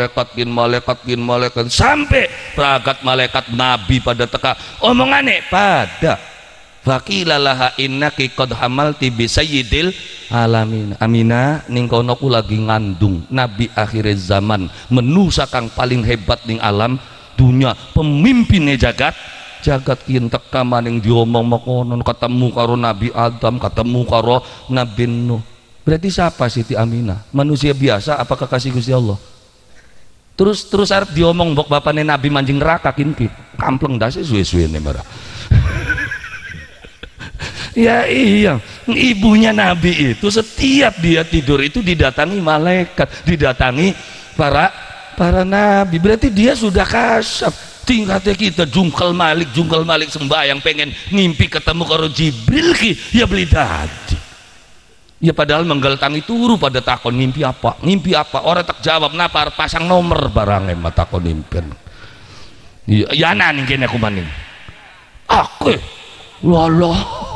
[SPEAKER 2] sampai peragat malaikat nabi pada teka omongane pada fakilalaha innaki qad hamalti bi sayyidil alamin Aminah ning kono ku lagi ngandung nabi akhir zaman menusa kang paling hebat ning alam dunia pemimpinnya jagat kian teka maning diomong makonon ketemu karo Nabi Adam ketemu karo Nabi Nuh berarti siapa Siti Aminah manusia biasa apakah kasih Gusti Allah terus arep diomong mbok bapane Nabi manjing neraka kinki kampleng dase suwe-suwe ne marah Ya iya, ibunya Nabi itu setiap dia tidur itu didatangi malaikat, didatangi para nabi. Berarti dia sudah kasaf. Tingkatnya kita jungkal malik sembahyang pengen ngimpi ketemu karo Jibril ki ya beli dadi. Ya padahal menggal tangi turu pada takon ngimpi apa orang tak jawab napa pasang nomor barang emang takon impen. Ya nani kene aku maning. Aku wallah.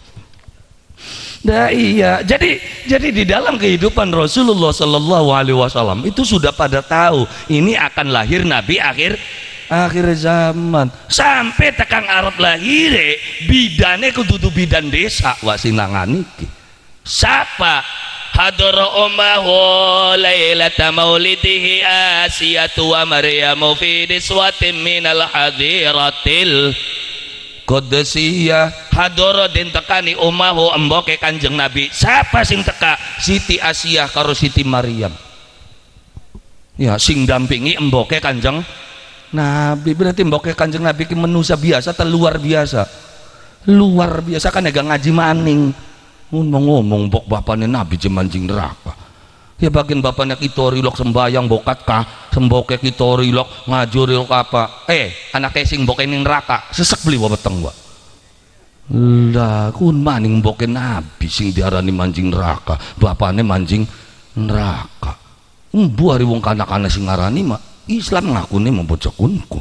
[SPEAKER 2] Nah iya, jadi di dalam kehidupan Rasulullah Sallallahu Alaihi Wasallam itu sudah pada tahu ini akan lahir Nabi akhir zaman. Sampai tekan Arab lahir, bidane kudu bidan desa wasinangan iki. Siapa? Hadara ummahu lailata maulidihi Asiyatu wa Maryamu fi diswatin minal hadiratil Qudusiyah. Hadoro den tekani umahu emboke Kanjeng Nabi. Siapa sing teka? Siti Asiyah karo Siti Maryam. Ya sing dampingi emboke Kanjeng Nabi. Berarti emboke Kanjeng Nabi ki manusia biasa atau luar biasa? Luar biasa kan agak ngaji maning. Ngomong mbok bapane Nabi jemanjing neraka. Ya bagian bapaknya kitori lok sembayang bokat kah semboke kitori lok ngajuri lok apa anak sing boke ning neraka sesek beli weteng wa lah kun maning boke Nabi sing diarani manjing neraka bapaknya manjing neraka bu hari wong kanak-kanak sing ngarani mah Islam ngakune membojokunku.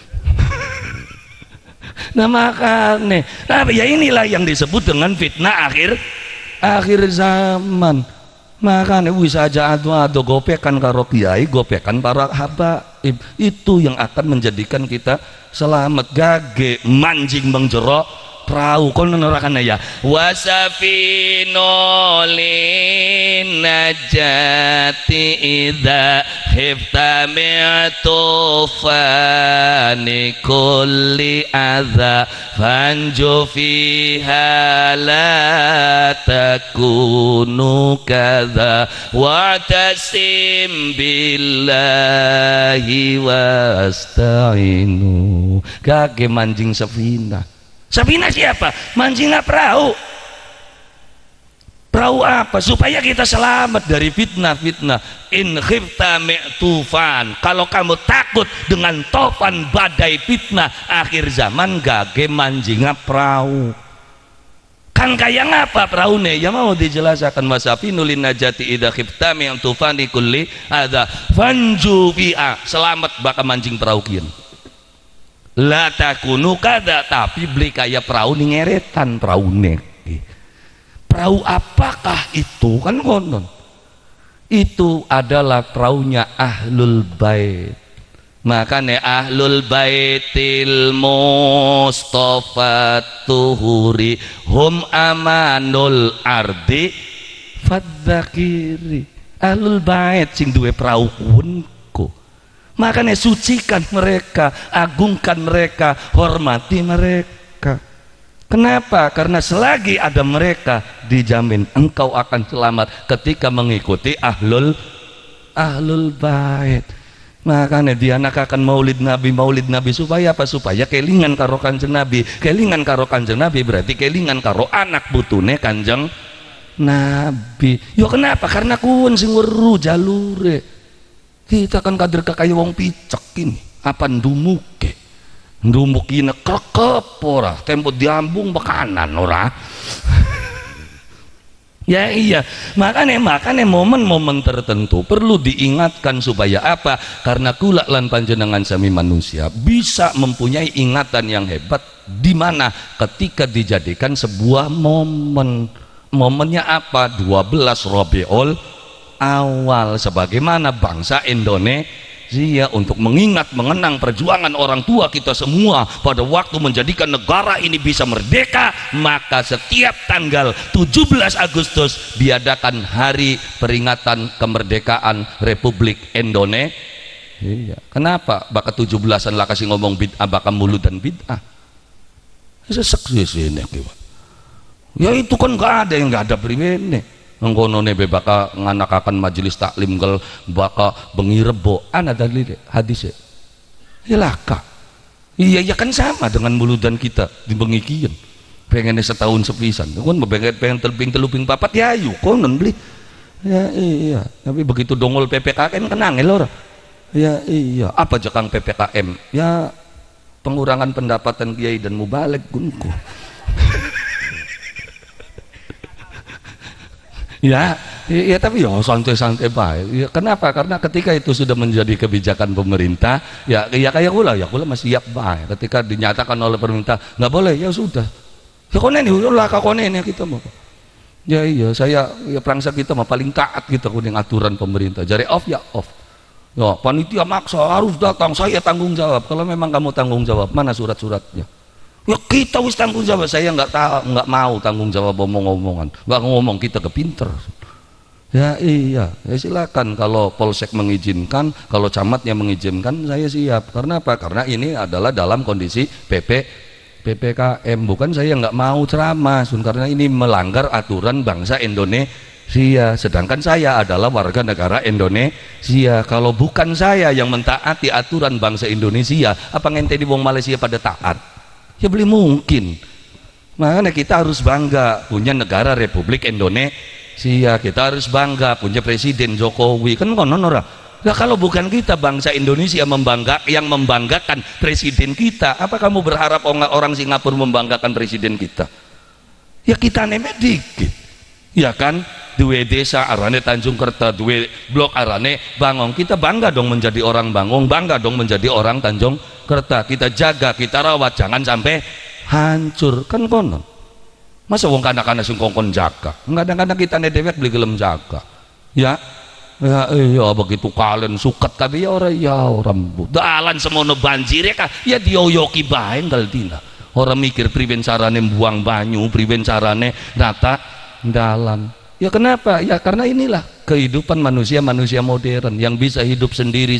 [SPEAKER 2] Nah makanya ya inilah yang disebut dengan fitnah akhir zaman. Makanya wis aja ado gopekan karo kiai, gopekan para habaib. Itu yang akan menjadikan kita selamat. Gage manjing menjero perahu kon nerakane ya. Wasafino lin najati idza khifta mi'tufani kulli adza fanju fiha la takunu kadza wa'tasim billahi wasta'inu. Gage manjing safina. Safina siapa? Manjingnya perahu. Perahu apa? Supaya kita selamat dari fitnah-fitnah. In khifta mi'tufan. Kalau kamu takut dengan tofan badai fitnah akhir zaman, gage manjingnya perahu. Kan kayak ngapa perahunya? Ya mau dijelaskan wasafinu lin najati idza khifta mi'tufan di kulli adza fanju fi'a. Selamat bakal manjing perahu kian. La takunu kada, tapi beli kayak perahu nih ngeretan perahu nek. Perahu apakah itu? Kan konon itu adalah perahunya Ahlul Bait. Makanya Ahlul Baitil Mustafa tuhuri hum amanul ardi fadzakiri. Ahlul Bait sing duwe perahu kunku. Makanya sucikan mereka, agungkan mereka, hormati mereka. Kenapa? Karena selagi ada mereka dijamin engkau akan selamat ketika mengikuti ahlul bait. Makanya dianakakan maulid Nabi supaya apa? Supaya kelingan karo Kanjeng Nabi. Kelingan karo Kanjeng Nabi berarti kelingan karo anak putune Kanjeng Nabi. Yo kenapa? Karena kuwun sing weru jalure. Kita kan kader kaya wong picek ini apa ndumuke ndumukine krekep ora tempo diambung bekanan ora. Ya iya, makanya momen-momen tertentu perlu diingatkan supaya apa? Karena kula lan panjenengan sami manusia bisa mempunyai ingatan yang hebat di mana ketika dijadikan sebuah momen. Momennya apa? 12 Rabiul Awal sebagaimana bangsa Indonesia untuk mengenang perjuangan orang tua kita semua pada waktu menjadikan negara ini bisa merdeka, maka setiap tanggal 17 Agustus diadakan hari peringatan kemerdekaan Republik Indonesia. Kenapa? Baka 17-an lah kasih ngomong bid'ah, baka mulut dan bid'ah. Sesek sih ini. Ya itu kan nggak ada yang nggak ada pribadi. Ngkono ne baka nganakakan majelis taklim gel baka bengi rebo ana dalil hadis ya laka. Iya ya kan sama dengan muludan kita di bengi kieu. pengennya setahun sepisan kan pengen teluping papat ya ayo konon beli ya iya tapi begitu dongol PPKM kan angel orang ya iya apa jakang PPKM ya pengurangan pendapatan kiai dan mubalik gunku ya tapi ya santai-santai baik ya, kenapa karena ketika itu sudah menjadi kebijakan pemerintah ya kayak gula masih siap baik ketika dinyatakan oleh pemerintah nggak boleh ya sudah ya konen lah konen ya kita mau ya iya saya ya perangsa kita mah paling taat kita kuning aturan pemerintah jari off ya off ya panitia maksa harus datang saya tanggung jawab kalau memang kamu tanggung jawab mana surat-suratnya ya kita wis tanggung jawab saya nggak mau tanggung jawab omong-omongan nggak ngomong kita kepinter ya iya ya silakan kalau polsek mengizinkan kalau camatnya mengizinkan saya siap karena apa karena ini adalah dalam kondisi PPKM bukan saya nggak mau ceramah karena ini melanggar aturan bangsa Indonesia sedangkan saya adalah warga negara Indonesia kalau bukan saya yang mentaati aturan bangsa Indonesia apa ngente di wong Malaysia pada taat ya beli mungkin makanya kita harus bangga punya negara Republik Indonesia kita harus bangga punya Presiden Jokowi kan konon orang nah kalau bukan kita bangsa Indonesia yang membanggakan presiden kita apa kamu berharap orang Singapura membanggakan presiden kita ya kita nemek dikit ya kan duwe desa arane Tanjung Kerta duwe blok arane Bangong kita bangga dong menjadi orang Bangong bangga dong menjadi orang Tanjung Kerta kita jaga kita rawat jangan sampai hancur kan konon masa wong kanak-kanak sing kongkon jaga kadang-kadang kita dewek beli gelem jaga ya iya begitu kalian suket tapi ya orang dalan semono banjir ya dioyoki bae dina orang mikir priben carane buang banyu priben carane nata dalan ya kenapa ya karena inilah kehidupan manusia modern yang bisa hidup sendiri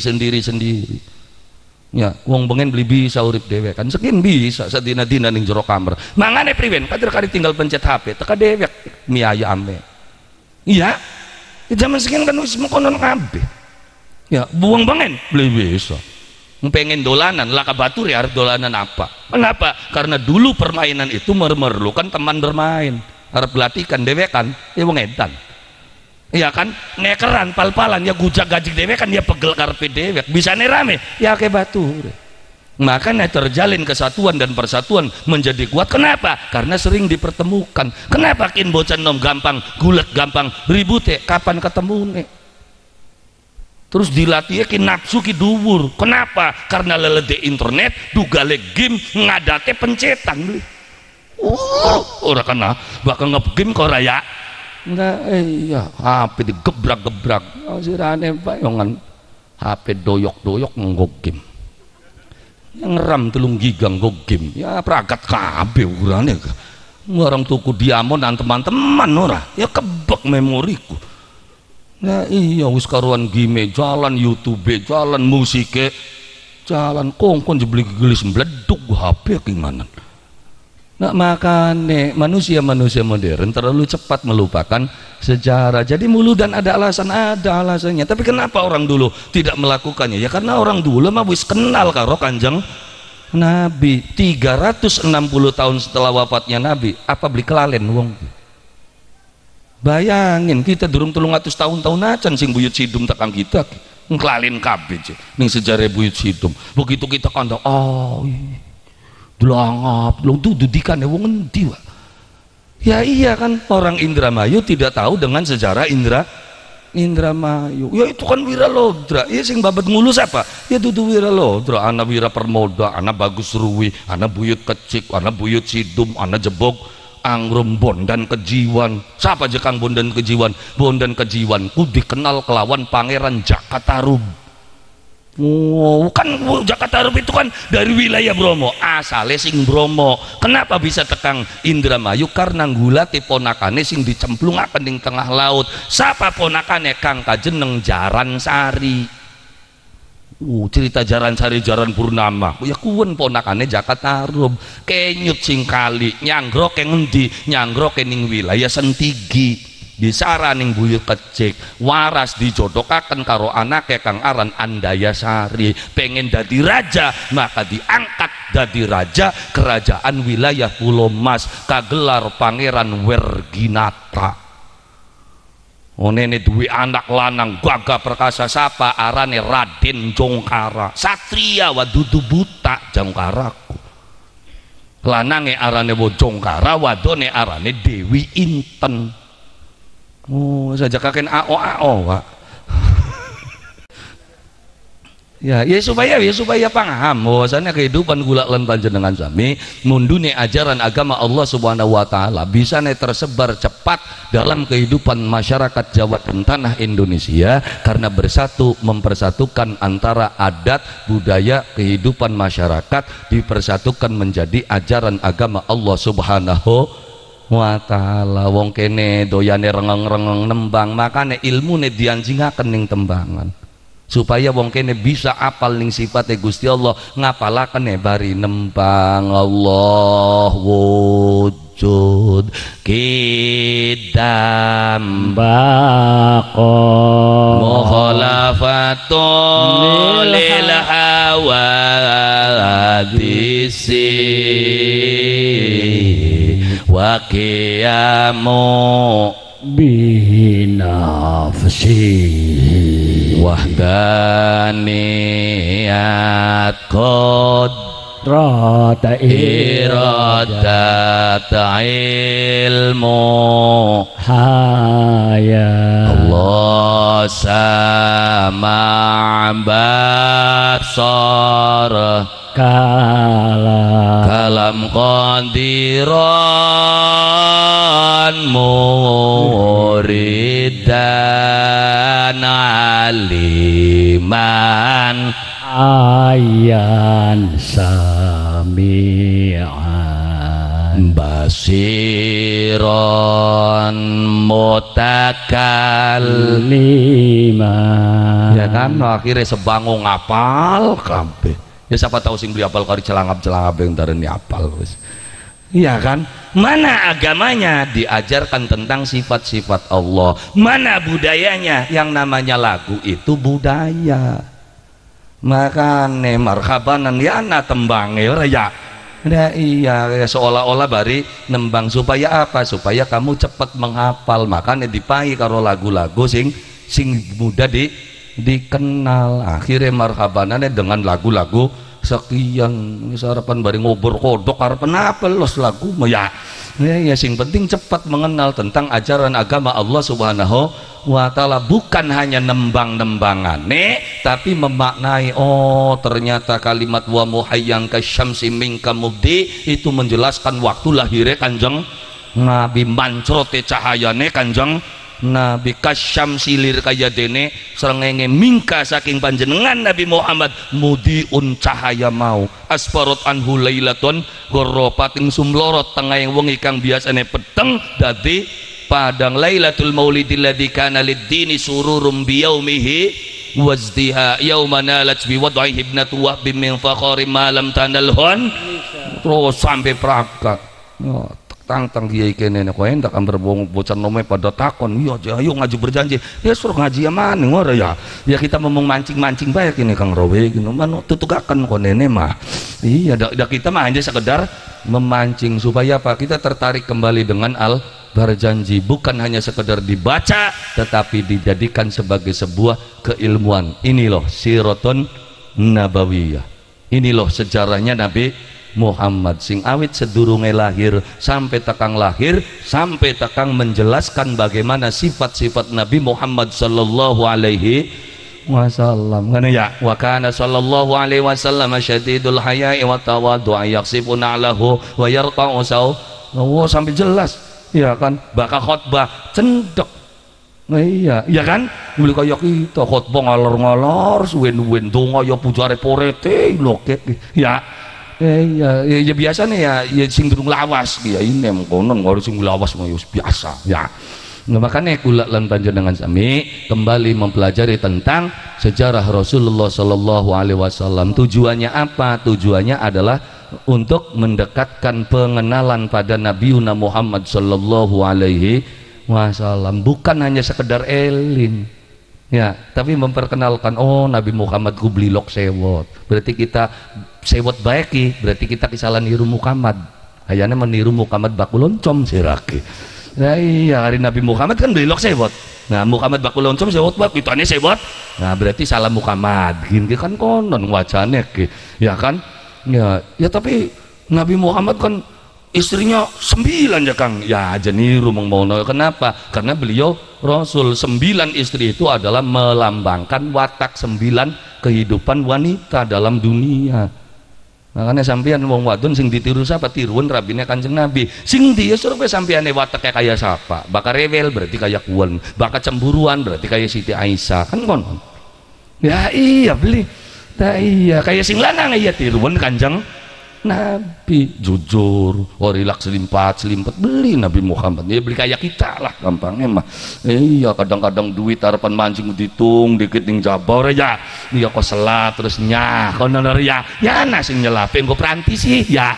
[SPEAKER 2] ya wong pengen beli bisa urip dewek kan sekin bisa sadina-dina ning jero kamar mangane priben kadir kali tinggal pencet HP teka dewek miaya ame iya zaman sekian kan wis konon kabeh ya buang pengen beli bisa pengen dolanan laka batur ya harus dolanan apa kenapa karena dulu permainan itu memerlukan teman bermain harap belatikan dewekan ya wong edan iya kan ngekeran pal-palan ya gujak gajik dewekan ya pegel karpe dewek bisa rame ya kayak batur makanya terjalin kesatuan dan persatuan menjadi kuat kenapa karena sering dipertemukan kenapa kin bocah nom gampang gulet gampang ribut kapan ketemu nih terus dilatih kin nafsu ki dhuwur kenapa karena lelede internet dugale game ngadate pencetan ora kena bakal nge-game kok raya enggak iya HP digebrak-gebrak sirane bayongan HP doyok-doyok nggo game yang RAM 3 giga nggo game ya pragat kabeh urane orang tuku diamond dan teman-teman ora ya kebek memoriku nah iya wis karuan game jalan YouTube jalan musike jalan kongkon dibeli gelis mbleduk HP gimana nah makanya manusia modern terlalu cepat melupakan sejarah jadi mulu dan ada alasannya tapi kenapa orang dulu tidak melakukannya ya karena orang dulu mah wis kenal karo Kanjeng Nabi 360 tahun setelah wafatnya Nabi apa beli kelalen wong bayangin kita durung 300 tahun acan sing buyut sidum tekang kita ngelalen kabeh ning sejarah buyut sidum begitu kita kandang oh belangap belum tuh dudikan ya wong endi wa ya iya kan orang Indramayu tidak tahu dengan sejarah Indramayu ya itu kan Wiralodra ya sing babet ngulus apa ya dudu Wiralodra anak Wira Permoda anak Bagus Ruwi anak Buyut Kecik anak Buyut Sidum anak Jebok Angrum Bondan Kejiwan siapa aja Kang Bondan Kejiwan ku dikenal kelawan Pangeran Jakatarum kan Jakatarum itu kan dari wilayah Bromo asale sing Bromo kenapa bisa tekang Indramayu karena ngulati ponakane sing dicemplungaken ning tengah laut siapa ponakane Kang Kajeneng Jaran Sari cerita Jaran Sari Jaran Purnama ya kuwen ponakane Jakatarum kenyut sing kali nyangroke ngendi nyangroke ning wilayah Sentigi disaraning Buyut Kecik waras dijodokaken karo anake Kang aran Andayasari pengen dadi raja maka diangkat dadi raja kerajaan wilayah Pulau Mas kagelar Pangeran Werginata. Onene duwe anak lanang gagah perkasa sapa arane Raden Jongkara, satria wadudu buta Jongkaraku. Lanange arane Jongkara, wadone arane Dewi Inten. Oh, saja kakek ao Pak. Ya supaya paham bahwasanya kehidupan kula lan panjenengan sami mundune ajaran agama Allah Subhanahu wa taala bisa tersebar cepat dalam kehidupan masyarakat Jawa dan tanah Indonesia karena bersatu mempersatukan antara adat, budaya, kehidupan masyarakat dipersatukan menjadi ajaran agama Allah Subhanahu wa taala. Wong kene doyane rengeng-rengeng nembang, makane ilmune dianjingaken ning tembangan supaya wong kene bisa apal ning sifate Gusti Allah, ngapalaken bari nembang Allah wujud kidam
[SPEAKER 1] baqo
[SPEAKER 2] mukhalafatul lil hawadisi wa qiyamu
[SPEAKER 1] binafsi
[SPEAKER 2] wahdaniyat
[SPEAKER 1] rata
[SPEAKER 2] iradat ilmu
[SPEAKER 1] hayat
[SPEAKER 2] Allah sama basar kalam qadiran muridan aliman
[SPEAKER 1] ayan sami'an
[SPEAKER 2] basiron mutakal ya kan akhirnya sebangun ngapal kabeh. Ya siapa tahu sing beli apal kari celangap-celangap yang darani apal wis. Iya kan? Mana agamanya diajarkan tentang sifat-sifat Allah, mana budayanya yang namanya lagu itu budaya. Makane marhabanan ya ana tembange ora ya. Nah, iya seolah-olah bari nembang supaya apa? Supaya kamu cepat menghafal. Makanya dipai karo lagu-lagu sing mudah dikenal. Akhirnya marhabanannya dengan lagu-lagu sekian sarapan bari ngobor kodok harapan apa los lagu ya sing penting cepat mengenal tentang ajaran agama Allah Subhanahu wa taala, bukan hanya nembang-nembangane tapi memaknai. Oh ternyata kalimat wa muhayyang kasyamsi minka mubdi itu menjelaskan waktu lahirnya Kanjeng Nabi, mancrote cahayane Kanjeng Nabi, kasyam silir kaya dene srengenge mingka saking panjenengan Nabi Muhammad mudiun cahaya mau asparot anhu lailaton goropating sumlorot tengahing wengi kang biasane peteng dadi padang lailatul maulidil ladzi kana lid-dini sururum biyaumihi wazdiha yaumana nalat bi wad'i ibnatu wahb min fakhari malam tanalhon terus sampai prakat. Tang kiai kene kok endak amber bocah nome pada takon iya ayo ngaji berjanji ya suruh ngaji mana ngora ya kita ngomong mancing bae kene Kang Rowe gitu mano tutukaken kok nene mah iya dak kita mah hanya sekedar memancing supaya apa kita tertarik kembali dengan berjanji, bukan hanya sekedar dibaca tetapi dijadikan sebagai sebuah keilmuan. Ini loh siratun nabawiyah, ini loh sejarahnya Nabi Muhammad sing awit sedurunge lahir sampai tekang lahir sampai tekang menjelaskan bagaimana sifat-sifat Nabi Muhammad sallallahu alaihi wasallam. Kan ya wa kana sallallahu alaihi wasallam syadidul haya'i wa tawaddu'i yaksifu na'lahu wa yarqa'u saw. Oh sampai jelas ya kan bakal khotbah cendek. Iya kan mulai kaya kita khotbah ngalor-ngalor suwen-suwen donga ya pujare porete lho ya. Ya biasanya ya sing durung lawas ya ini konon kalau sing lawas mah biasa ya. Nah, makanya kula lan panjenengan sami kembali mempelajari tentang sejarah Rasulullah Sallallahu Alaihi Wasallam. Tujuannya apa? Tujuannya adalah untuk mendekatkan pengenalan pada Nabi Muhammad Sallallahu Alaihi Wasallam, bukan hanya sekedar eling Ya, tapi memperkenalkan, oh Nabi Muhammad ku blilok sewot. Berarti kita sewot baiki, berarti kita kesalahan niru Muhammad. Ayana meniru Muhammad bakuloncom siraki. Nah iya, hari Nabi Muhammad kan blilok sewot. Nah, Muhammad bakuloncom sewot bab itu aneh sewot. Nah, berarti salah Muhammad. Gini kan konon wacane ya kan? Ya tapi Nabi Muhammad kan istrinya 9 ya Kang, ya aja niru mengmono. Kenapa? Karena beliau Rasul. 9 istri itu adalah melambangkan watak 9 kehidupan wanita dalam dunia. Makanya sampean wong wadon sing ditiru siapa? Tiruan rabine Kanjeng Nabi. Sing dia suruh sampeane wataknya kayak siapa? Bakal rewel berarti kayak kuwen, bakal cemburuan berarti kayak Siti Aisyah kan konon. Ya iya beli. Nah, iya kayak sing lanang iya tiruan Kanjeng Nabi, jujur, orilak selimpat beli Nabi Muhammad. Ya beli kayak kita lah gampangnya mah. Iya kadang-kadang duit harapan mancing ditung dikit ning jabor ya. Iya kok selat terus nyah kono ya. Ya nasi nyelapin kok peranti sih ya.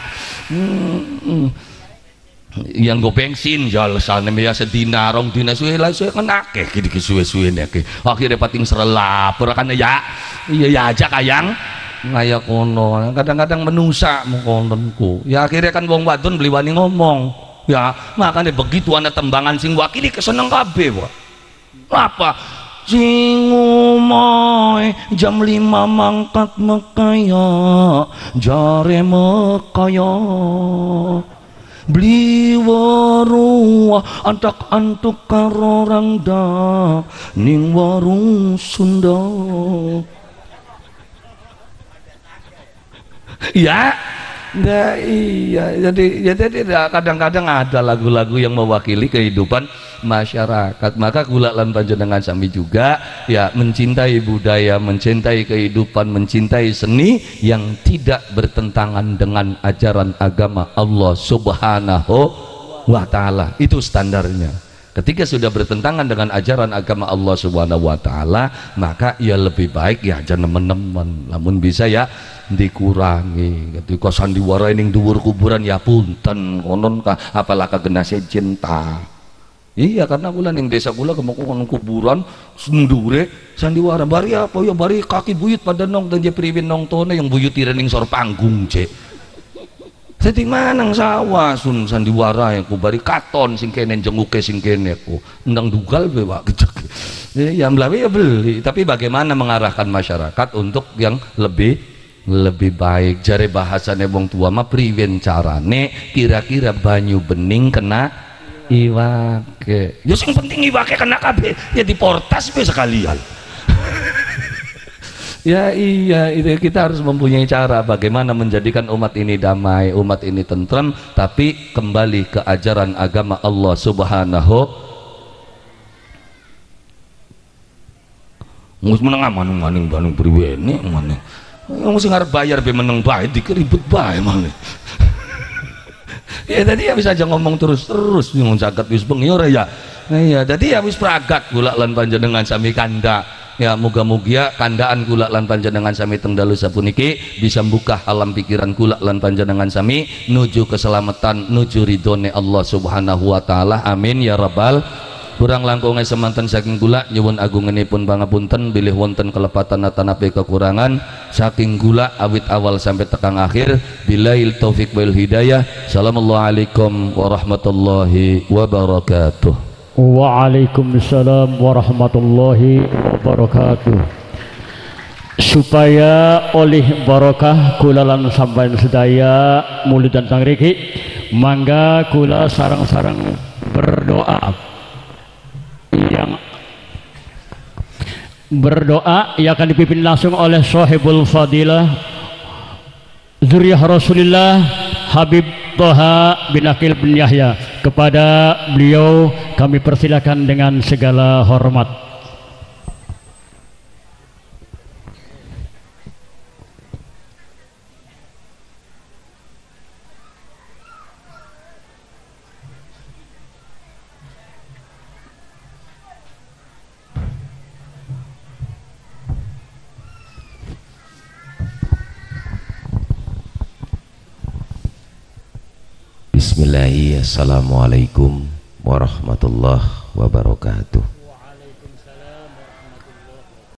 [SPEAKER 2] Yang gue bensin jal sana ya sedina rong dina suwe lah suwe kan akeh gitu suwe nek. Akhirnya pating serelap kan ya. Iya ya aja kayang ngaya kono, kadang-kadang menusa mengkononku. Ya akhirnya kan wong wadon beli wani ngomong. Ya makanya begitu ana tembangan sing wakili keseneng kabeh wae. Apa? Sing omae jam 5 mangkat mekaya, jare mekaya. Beli warung antak antuk karo rangda ning warung Sunda. Ya, nah, iya. Jadi kadang-kadang ada lagu-lagu yang mewakili kehidupan masyarakat. Maka kula lan panjenengan sami juga ya mencintai budaya, mencintai kehidupan, mencintai seni yang tidak bertentangan dengan ajaran agama Allah Subhanahu wa taala. Itu standarnya. Ketika sudah bertentangan dengan ajaran agama Allah Subhanahu wa taala, maka ya lebih baik ya aja nemen-nemen. Namun bisa ya dikurangi. Ketika sandiwara ning dhuwur kuburan ya punten konon apalah kagenase cinta. Iya karena kula ning desa kula kemukon kuburan ndure sandiwara bari apa ya bari kaki buyut pada nong dan priwin nong tone yang buyut ning sor panggung cek. Jadi manang sawah sun sandiwara yang ku bari katon sing kene jenguke sing kene ku ndang dugal be Pak gejek. Ya mlawe ya beli, tapi bagaimana mengarahkan masyarakat untuk yang lebih baik. Jare bahasane wong tua mah priwen carane kira-kira banyu bening kena iwake. Ya sing penting iwake kena kabeh ya diportas be sekalian. Ya iya, itu kita harus mempunyai cara bagaimana menjadikan umat ini damai, umat ini tentram, tapi kembali ke ajaran agama Allah Subhanahu. Mus meneng maning bandung priwene maneh. Mesti ngarep bayar be meneng bae dikeribut bae maneh. Ya tadi ya bisa aja ngomong terus nyung jagat wis bengi ora ya. Iya, jadi ya wis pragat kula lan panjenengan sami kanda. Ya muga-mugia kandaan kula lan panjenengan sami teng dalu sapuniki bisa membuka alam pikiran kula lan panjenengan sami nuju keselamatan, nuju ridhone Allah Subhanahu wa taala. Amin ya rabbal. Kurang langkunge semanten saking kula nyuwun agungenipun pangapunten bilih wonten kelepatan atanapi kekurangan saking kula awit awal sampai tekang akhir. Billail taufik wal hidayah. Assalamualaikum warahmatullahi wabarakatuh.
[SPEAKER 1] Waalaikumsalam warahmatullahi wabarakatuh. Supaya oleh barokah kula lan sampeyan sedaya mulut dan tangriki, mangga kula sarang-sarang berdoa yang akan dipimpin langsung oleh Sahibul Fadilah Zuriyah Rasulullah Habib Toha bin Akil bin Yahya. Kepada beliau kami persilakan dengan segala hormat.
[SPEAKER 3] Bismillahirrahmanirrahim. Assalamualaikum warahmatullahi wabarakatuh.